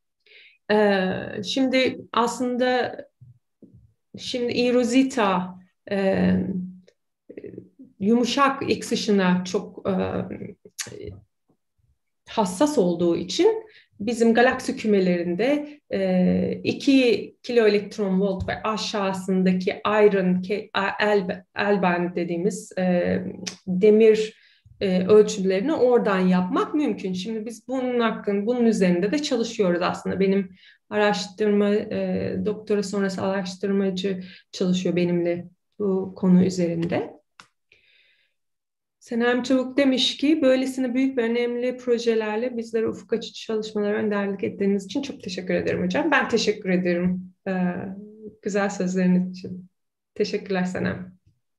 Şimdi aslında E-Rosita yumuşak X ışına çok hassas olduğu için bizim galaksi kümelerinde 2 kiloelektron volt ve aşağısındaki iron, L-band dediğimiz demir ölçümlerini oradan yapmak mümkün. Şimdi biz bunun üzerinde de çalışıyoruz aslında. Benim doktora sonrası araştırmacı çalışıyor benimle bu konu üzerinde. Senem Çavuk demiş ki böylesine büyük ve önemli projelerle bizlere ufuk açıcı çalışmalara önderlik ettiğiniz için çok teşekkür ederim hocam. Ben teşekkür ederim güzel sözleriniz için. Teşekkürler Senem.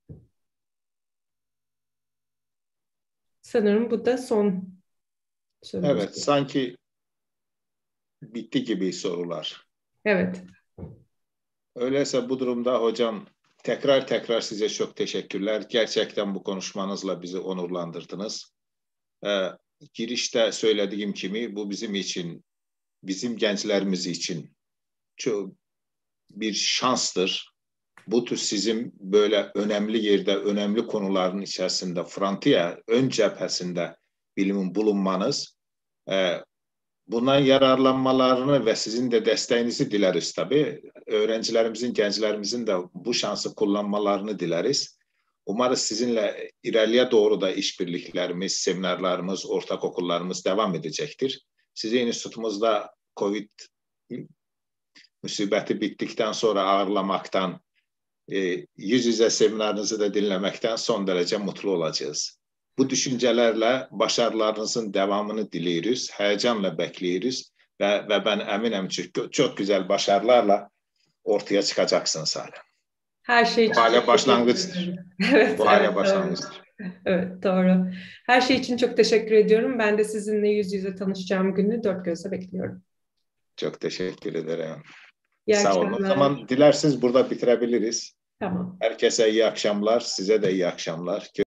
Sanırım bu da son sorumuz. Evet, sanki bitti gibi sorular. Evet. Öyleyse bu durumda hocam tekrar size çok teşekkürler. Gerçekten bu konuşmanızla bizi onurlandırdınız. Girişte söylediğim gibi bu bizim için, bizim gençlerimiz için çok bir şanstır. Bu tür sizin böyle önemli yerde, önemli konuların içerisinde, frontier, ön cephesinde bilimin bulunmanız, bundan yararlanmalarını ve sizin de desteğinizi dileriz tabii. Öğrencilerimizin, gençlerimizin de bu şansı kullanmalarını dileriz. Umarız sizinle ileriye doğru da işbirliklerimiz, seminerlarımız, ortak okullarımız devam edecektir. Sizi enstitümüzde COVID müsibeti bittikten sonra ağırlamaktan, yüz yüze seminerinizi de dinlemekten son derece mutlu olacağız. Bu düşüncelerle başarılarınızın devamını diliyoruz, heyecanla bekliyoruz ve ben eminim ki çok güzel başarılarla ortaya çıkacaksınız hala. Her şey için. Bu hala başlangıçtır. Evet, bu hala evet, başlangıçtır. Evet, doğru. Her şey için çok teşekkür ediyorum. Ben de sizinle yüz yüze tanışacağım günü dört gözle bekliyorum. Çok teşekkür ederim. İyi Sağ olun. O zaman dilerseniz burada bitirebiliriz. Tamam. Herkese iyi akşamlar, size de iyi akşamlar.